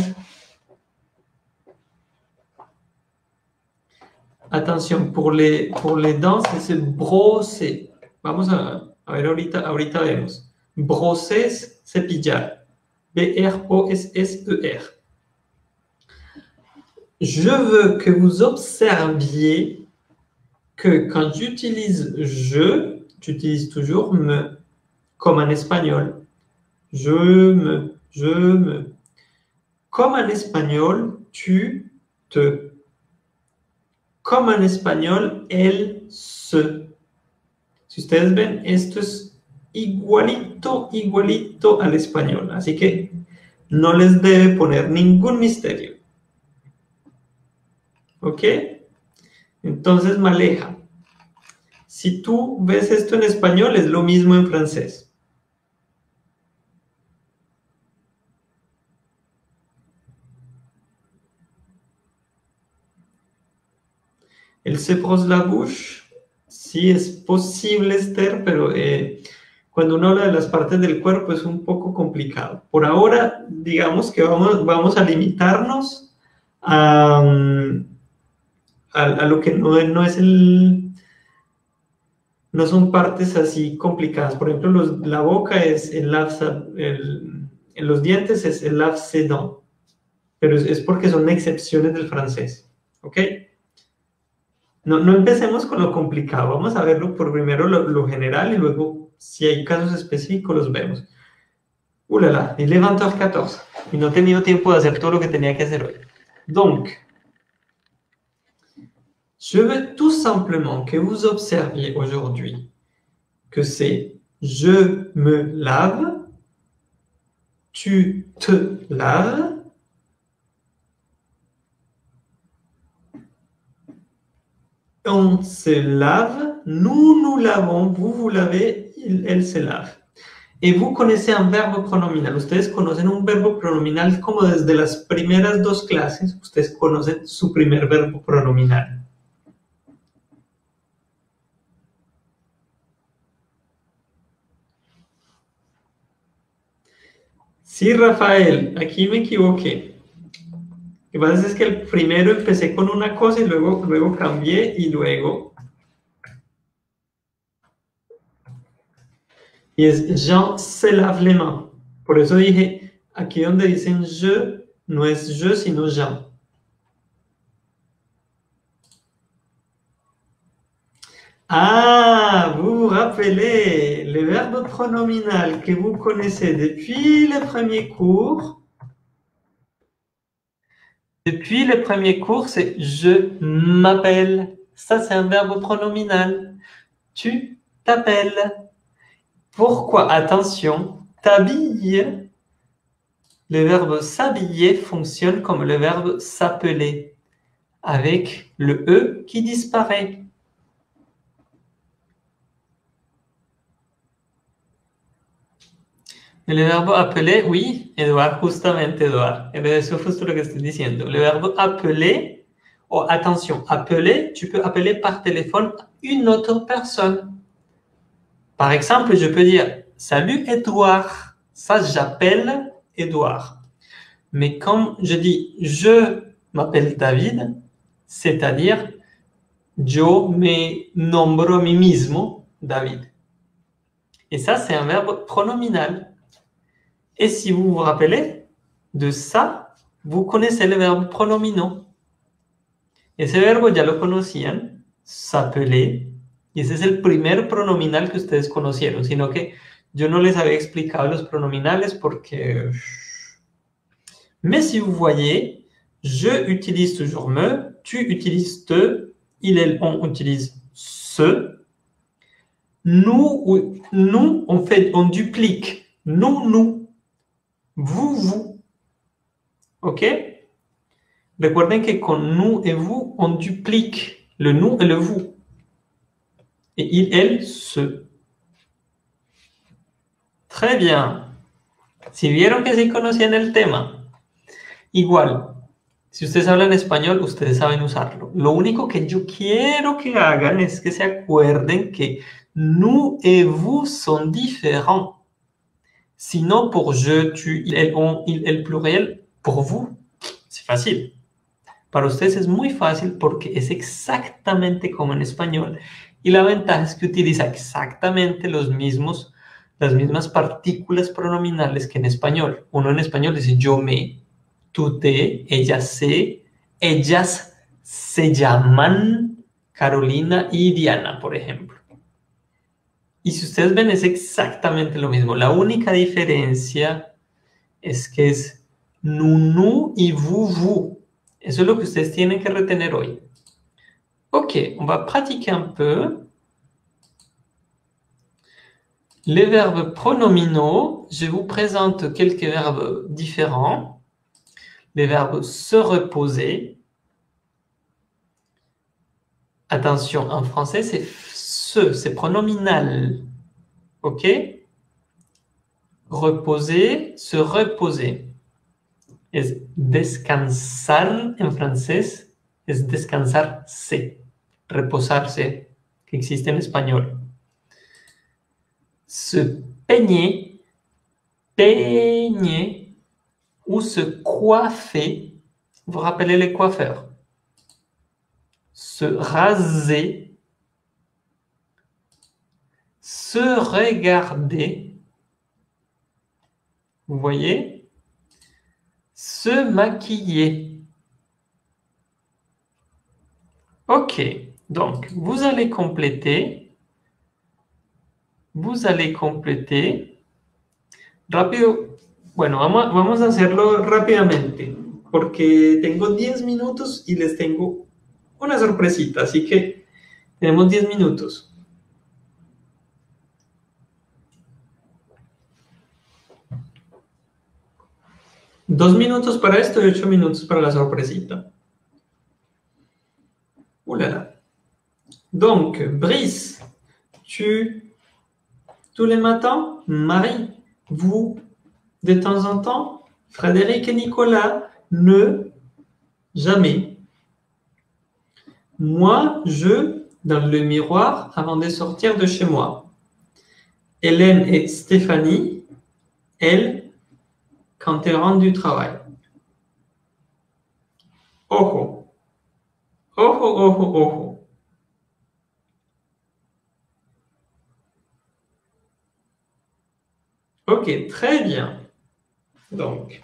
Atención, por les, por les dents, c'est brosser. Vamos a, a ver ahorita, ahorita vemos. Brosser, es cepillar. B R O S S E R. Je veux que vous observiez que quand j'utilise je, j'utilise toujours me, comme en espagnol. Je me, je me. Comme en espagnol, tu, te. Comme en espagnol, elle, se. Si ustedes ven, esto es igualito, igualito al español. Así que no les debe poner ningún misterio. ¿Ok? Entonces, Maleja, si tú ves esto en español, es lo mismo en francés. El se brosse la bouche, sí es posible, Esther, pero eh, cuando uno habla de las partes del cuerpo es un poco complicado. Por ahora, digamos que vamos, vamos a limitarnos a, a, a lo que no, no es el... No son partes así complicadas. Por ejemplo, los, la boca es el lave, el, en los dientes es el lave ses dents. Pero es, es porque son excepciones del francés. ¿Ok? No, no empecemos con lo complicado. Vamos a verlo por primero lo, lo general y luego, si hay casos específicos, los vemos. ¡Uh, la, la! Il est vingt heures quatorze. Y no he tenido tiempo de hacer todo lo que tenía que hacer hoy. Donc, je veux tout simplement que vous observiez aujourd'hui que c'est je me lave, tu te laves, on se lave, nous nous lavons, vous vous lavez, il, elle se lave. Y vous connaissez un verbo pronominal. Ustedes conocen un verbo pronominal como desde las primeras dos clases. Ustedes conocen su primer verbo pronominal. Sí, Rafael, aquí me equivoqué. Lo que pasa es que el primero empecé con una cosa y luego, luego cambié y luego... Y es Jean se lave les mains. Por eso dije, aquí donde dicen je, no es je, sino Jean. Ah, vous vous rappelez, le verbe pronominal que vous connaissez depuis les premiers cours. Depuis les premiers cours, c'est je m'appelle, Ça, c'est un verbe pronominal. Tu t'appelles. Pourquoi? Attention, t'habilles. Le verbe s'habiller fonctionne comme le verbe s'appeler, avec le E qui disparaît. El verbo appeler, oui, Eduard, justamente Eduard. Eso es justo lo que estoy diciendo. Le verbe appeler, oh, attention, appeler, tu peux appeler par téléphone une autre personne. Par exemple, je peux dire « Salut Edouard ». Ça, j'appelle Edouard. Mais quand je dis « Je m'appelle David », c'est-à-dire « Yo me nombro a mí mismo David ». Et ça, c'est un verbe pronominal. Et si vous vous rappelez de ça, vous connaissez le verbe pronomino. Ese verbo ya lo conocían, s'appeler. Y ese es el primer pronominal que ustedes conocieron, sino que yo no les había explicado los pronominales porque... Mais si vous voyez, je utilise toujours me, tu utilises te, il, elle, on utilise ce. Nous, nous on, fait, on duplique. Nous, nous. Vous, vous. OK? Recuerden que con nous et vous, on duplique le nous et le vous. Et il, elle, ce. Très bien. Si vieron que sí conocían el tema. Igual, si ustedes hablan español, ustedes saben usarlo. Lo único que yo quiero que hagan es que se acuerden que nous et vous sont différents. Sinon, pour je, tu, il, elle, on, il, elle pluriel, pour vous, c'est facile. Para ustedes es muy fácil porque es exactamente como en español. Y la ventaja es que utiliza exactamente los mismos, las mismas partículas pronominales que en español. Uno en español dice yo me, tú te, ella se, ellas se llaman Carolina y Diana, por ejemplo. Y si ustedes ven es exactamente lo mismo. La única diferencia es que es nous, nous y vous, vous. Eso es lo que ustedes tienen que retener hoy. Ok, on va pratiquer un peu. Les verbes pronominaux, je vous présente quelques verbes différents. Les verbes se reposer. Attention, en français, c'est se, c'est pronominal. Ok? Reposer, se reposer. Es descansar en francés, es descansarse, reposarse, que existe en español. Se peigner, peigner, ou se coiffer. Vous vous rappelez les coiffeurs? Se raser, se regarder. Vous voyez? Se maquiller. Ok, donc vous allez compléter. Vous allez compléter. Rápido. Bueno, vamos, vamos a hacerlo rápidamente, porque tengo diez minutos y les tengo una sorpresita, así que tenemos diez minutos. Dos minutos para esto y ocho minutos para la sorpresita. Ouh là là. Donc, Brice, tu, tous les matins, Marie, vous, de temps en temps, Frédéric et Nicolas, ne, jamais. Moi, je, dans le miroir, avant de sortir de chez moi. Hélène et Stéphanie, elles, quand elles rentrent du travail. Ojo. Ojo, ojo, ojo. Ok, très bien. Donc,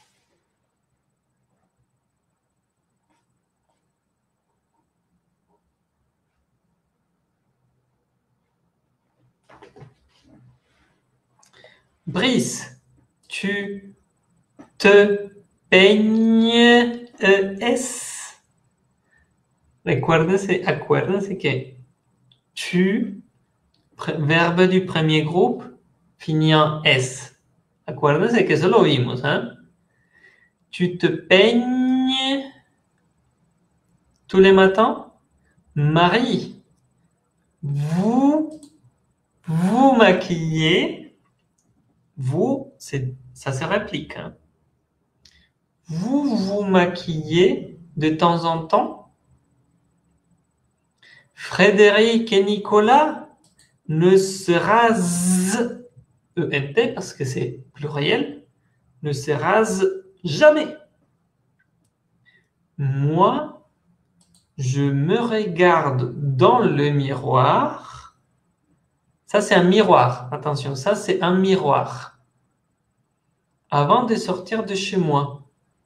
Brice, tu te peignes, E S. Recuérdense, acuérdense que tu, verbe du premier groupe, finit en S. Acuérdense que eso lo vimos, ¿eh? Tu te peignes tous les matins? Marie, vous vous maquillez? Vous, ça se réplique. Hein? Vous vous maquillez de temps en temps? Frédéric et Nicolas ne se rasent, E N T parce que c'est pluriel, ne se rasent jamais. Moi, je me regarde dans le miroir. Ça, c'est un miroir. Attention, ça, c'est un miroir. Avant de sortir de chez moi.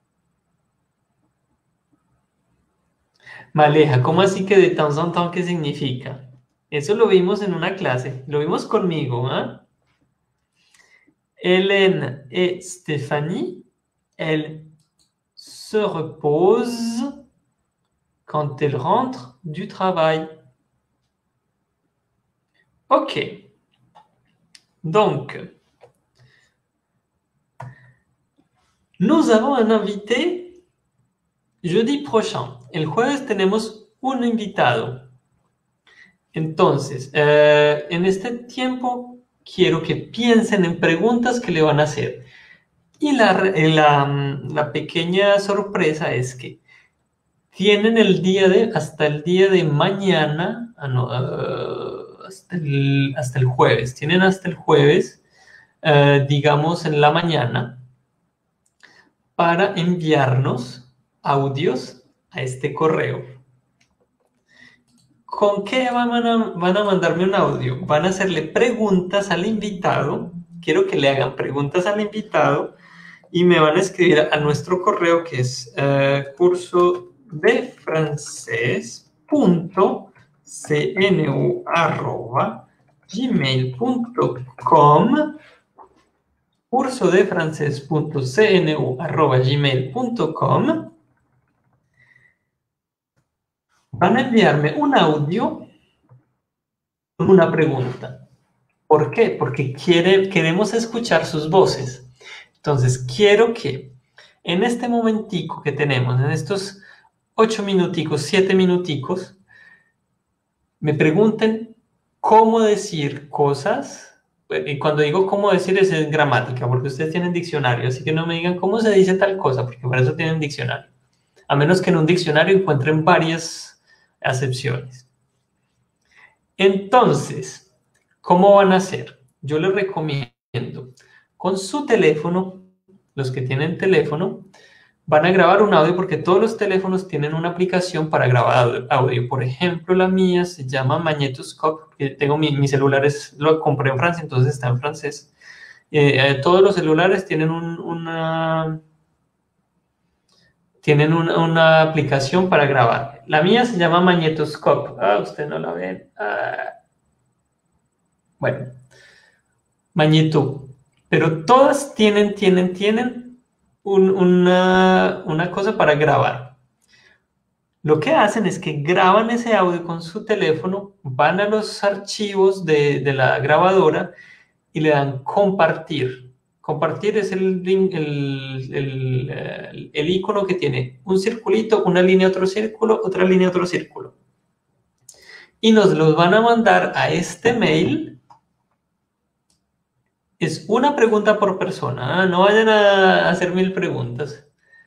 Maleja, ¿cómo así que de temps en temps qué significa? Eso lo vimos en una clase. Lo vimos conmigo, ¿eh? Hélène et Stéphanie, elles se reposent quand elles rentrent du travail. Ok. Donc, nous avons un invité jeudi prochain. El jueves tenemos un invitado. Entonces, eh, en este tiempo quiero que piensen en preguntas que le van a hacer. Y la, la, la pequeña sorpresa es que tienen el día de, hasta el día de mañana, ah, no, uh, hasta, el, hasta el jueves, tienen hasta el jueves, uh, digamos en la mañana, para enviarnos audios a este correo. ¿Con qué van a, van a mandarme un audio? Van a hacerle preguntas al invitado. Quiero que le hagan preguntas al invitado y me van a escribir a nuestro correo que es uh, curso de francés punto c n u arroba gmail punto com curso de francés punto c n u arroba gmail punto com. Van a enviarme un audio con una pregunta. ¿Por qué? Porque quiere, queremos escuchar sus voces. Entonces, quiero que en este momentico que tenemos, en estos ocho minuticos, siete minuticos, me pregunten cómo decir cosas. Y cuando digo cómo decir es en gramática, porque ustedes tienen diccionario, así que no me digan cómo se dice tal cosa, porque para eso tienen diccionario. A menos que en un diccionario encuentren varias acepciones. Entonces, ¿cómo van a hacer? Yo les recomiendo, con su teléfono, los que tienen teléfono, van a grabar un audio porque todos los teléfonos tienen una aplicación para grabar audio. Por ejemplo, la mía se llama Magnetoscope. Que tengo mi, mi celular, es, lo compré en Francia, entonces está en francés. Eh, eh, todos los celulares tienen un, una, tienen una, una aplicación para grabar. La mía se llama Magnetoscope. Ah, usted no la ven. Ah. Bueno, Magneto. Pero todas tienen, tienen, tienen Un, una, una cosa para grabar. Lo que hacen es que graban ese audio con su teléfono, van a los archivos de, de la grabadora y le dan compartir. Compartir es el, el, el, el, el icono que tiene un circulito, una línea, otro círculo, otra línea, otro círculo. Y nos los van a mandar a este mail. Es una pregunta por persona, ¿eh? No vayan a hacer mil preguntas.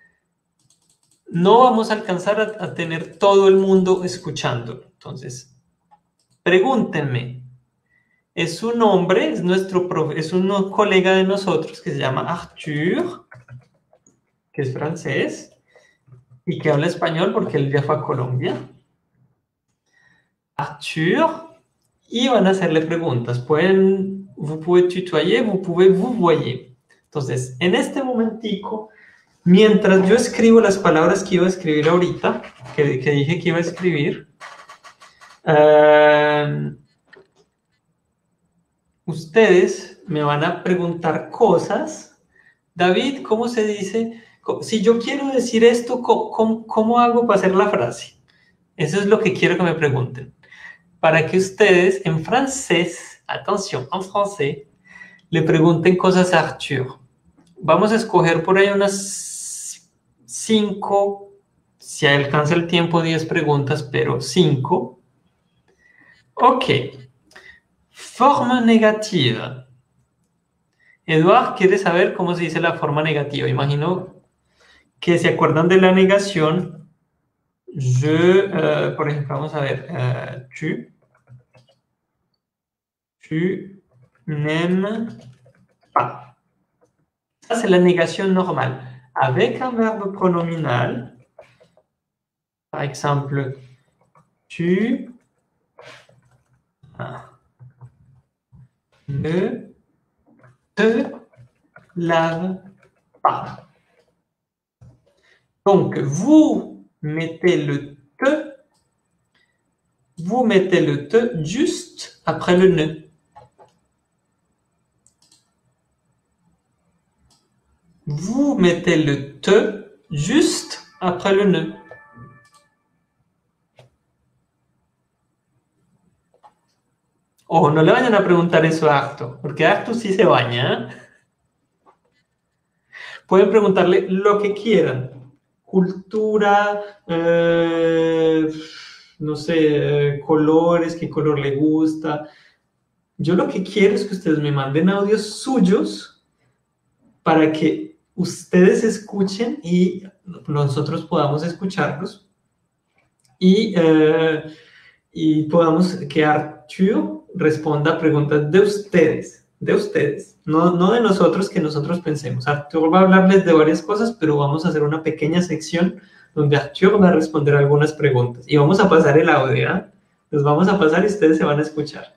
No vamos a alcanzar a, a tener todo el mundo escuchándolo. Entonces, pregúntenme. Es un hombre, es, nuestro profe, es un colega de nosotros que se llama Arthur, que es francés y que habla español porque él ya fue a Colombia. Arthur, y van a hacerle preguntas. Pueden... Vous pouvez tutoyer, vous pouvez vous voyer. Entonces, en este momentico, mientras yo escribo las palabras que iba a escribir ahorita, que, que dije que iba a escribir, uh, ustedes me van a preguntar cosas. David, ¿cómo se dice? Si yo quiero decir esto, ¿cómo, cómo, cómo hago para hacer la frase? Eso es lo que quiero que me pregunten. Para que ustedes en francés, atención, en francés, le pregunten cosas a Arthur. Vamos a escoger por ahí unas cinco, si alcanza el tiempo, diez preguntas, pero cinco. Ok. Forma negativa. Eduard quiere saber cómo se dice la forma negativa. Imagino que se acuerdan de la negación. Je, uh, por ejemplo, vamos a ver. Uh, tu. Tu n'aimes pas. Ça, c'est la négation normale. Avec un verbe pronominal, par exemple, tu ne te laves pas. Donc, vous mettez le te, vous mettez le te juste après le ne. Vous mettez le te juste après le ne. Ojo, no le vayan a preguntar eso a Arto, porque Arto sí se baña. ¿eh? Pueden preguntarle lo que quieran. Cultura, eh, no sé, eh, colores, qué color le gusta. Yo lo que quiero es que ustedes me manden audios suyos para que ustedes escuchen y nosotros podamos escucharlos y, eh, y podamos que Arthur responda a preguntas de ustedes, de ustedes, no, no de nosotros, que nosotros pensemos. Arthur va a hablarles de varias cosas, pero vamos a hacer una pequeña sección donde Arthur va a responder algunas preguntas y vamos a pasar el audio, ¿eh? Los vamos a pasar y ustedes se van a escuchar.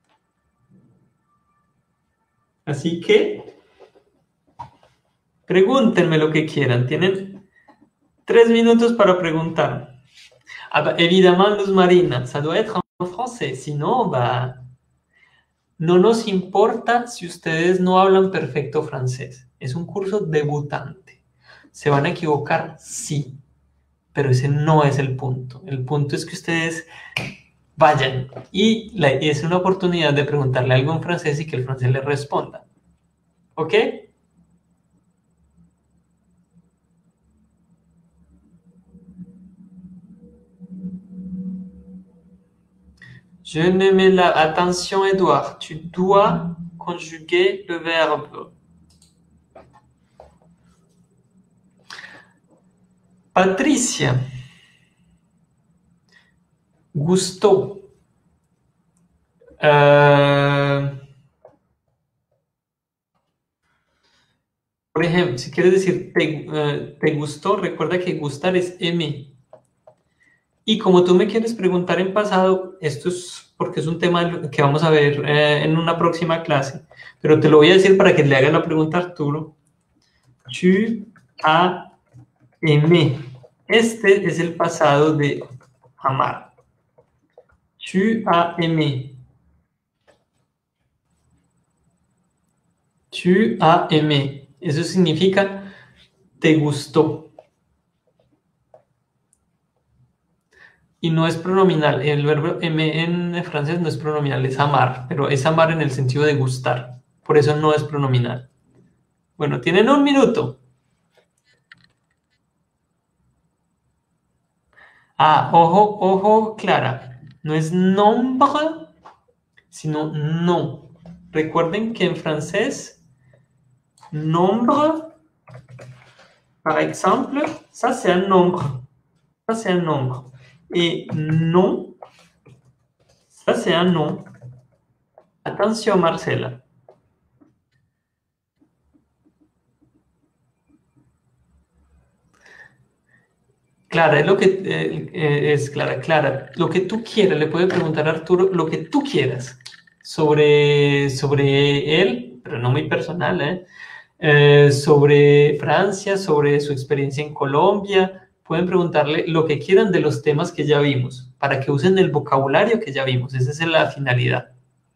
Así que pregúntenme lo que quieran. Tienen tres minutos para preguntar. Ah bah, évidemment, Luz Marina, ça doit être en français. Sinon, bah, no nos importa si ustedes no hablan perfecto francés. Es un curso debutante. ¿Se van a equivocar? Sí. Pero ese no es el punto. El punto es que ustedes vayan. Y la, es una oportunidad de preguntarle algo en francés y que el francés le responda. ¿Ok? Je ne mets la... Attention, Edouard, tu dois conjuguer le verbe. Patricia. Gustó. Uh, por ejemplo, si quieres decir te, uh, te gustó, recuerda que gustar es aimer. Y como tú me quieres preguntar en pasado, esto es porque es un tema que vamos a ver eh, en una próxima clase, pero te lo voy a decir para que le hagas la pregunta a Arturo. Tu as aimé. Este es el pasado de amar. Tu as aimé. Tu as aimé. Eso significa te gustó. Y no es pronominal. El verbo aimer en francés no es pronominal, es amar, pero es amar en el sentido de gustar. Por eso no es pronominal. Bueno, tienen un minuto. Ah, ojo, ojo, Clara. No es nombre, sino non. Recuerden que en francés, nombre, par exemple, ça c'est un nombre. Ça c'est un nombre. Et non, ça c'est un nom. Attention, Marcela. Clara, es lo que eh, es Clara, Clara, lo que tú quieras, le puedes preguntar a Arturo lo que tú quieras sobre, sobre él, pero no muy personal, ¿eh? Eh, sobre Francia, sobre su experiencia en Colombia. Pueden preguntarle lo que quieran de los temas que ya vimos, para que usen el vocabulario que ya vimos. Esa es la finalidad.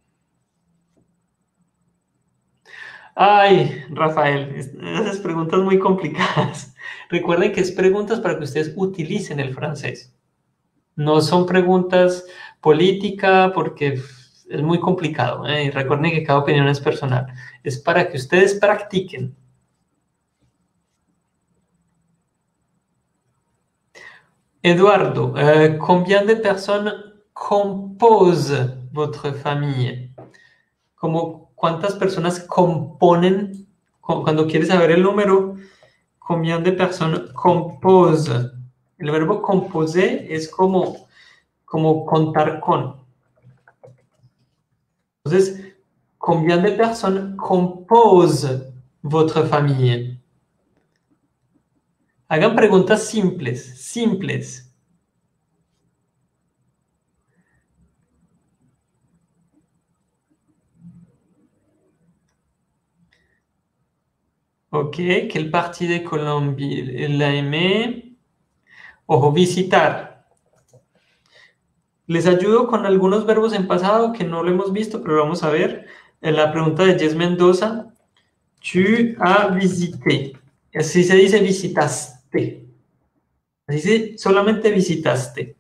Ay, Rafael, esas preguntas muy complicadas. Recuerden que es preguntas para que ustedes utilicen el francés. No son preguntas políticas porque es muy complicado, ¿eh? Y recuerden que cada opinión es personal. Es para que ustedes practiquen. Eduardo, euh, combien de personnes composent votre famille? Como, ¿cuántas personas componen? Cuando quieres saber el número, combien de personas composent? El verbo composer es como, como contar con. Entonces, combien de personnes composent votre famille? Hagan preguntas simples, simples. Ok, quelle partie de Colombie la aimé? Ojo, visitar. Les ayudo con algunos verbos en pasado que no lo hemos visto, pero lo vamos a ver. En la pregunta de Jess Mendoza, tu as visité. Así se dice visitaste. Así se dice solamente visitaste.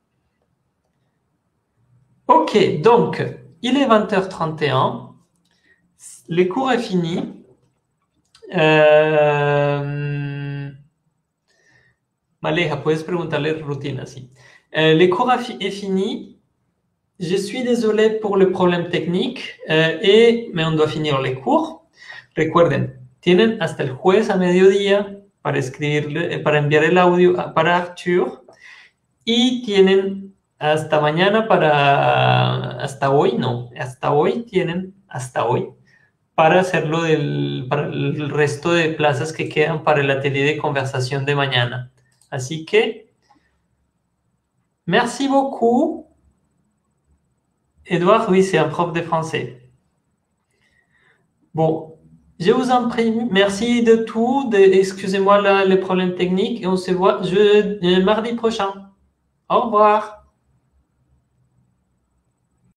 Ok, donc, il est vingt heures trente et un. Le cours est fini. Euh... Maleja, puedes preguntarle rutina, sí. Euh, le cours est fini. Je suis désolé pour le problème technique, euh, et, mais on doit finir les cours. Recuerden, tienen hasta el jueves a mediodía para escribirle, para enviar el audio para Arthur, y tienen hasta mañana para, hasta hoy, no, hasta hoy tienen, hasta hoy, para hacerlo del, para el resto de plazas que quedan para el atelier de conversación de mañana. Así que, merci beaucoup. Edouard, oui, c'est un prof de français. Bon, je vous en prie, merci de tout. Excusez-moi les problèmes techniques et on se voit je, mardi prochain. Au revoir.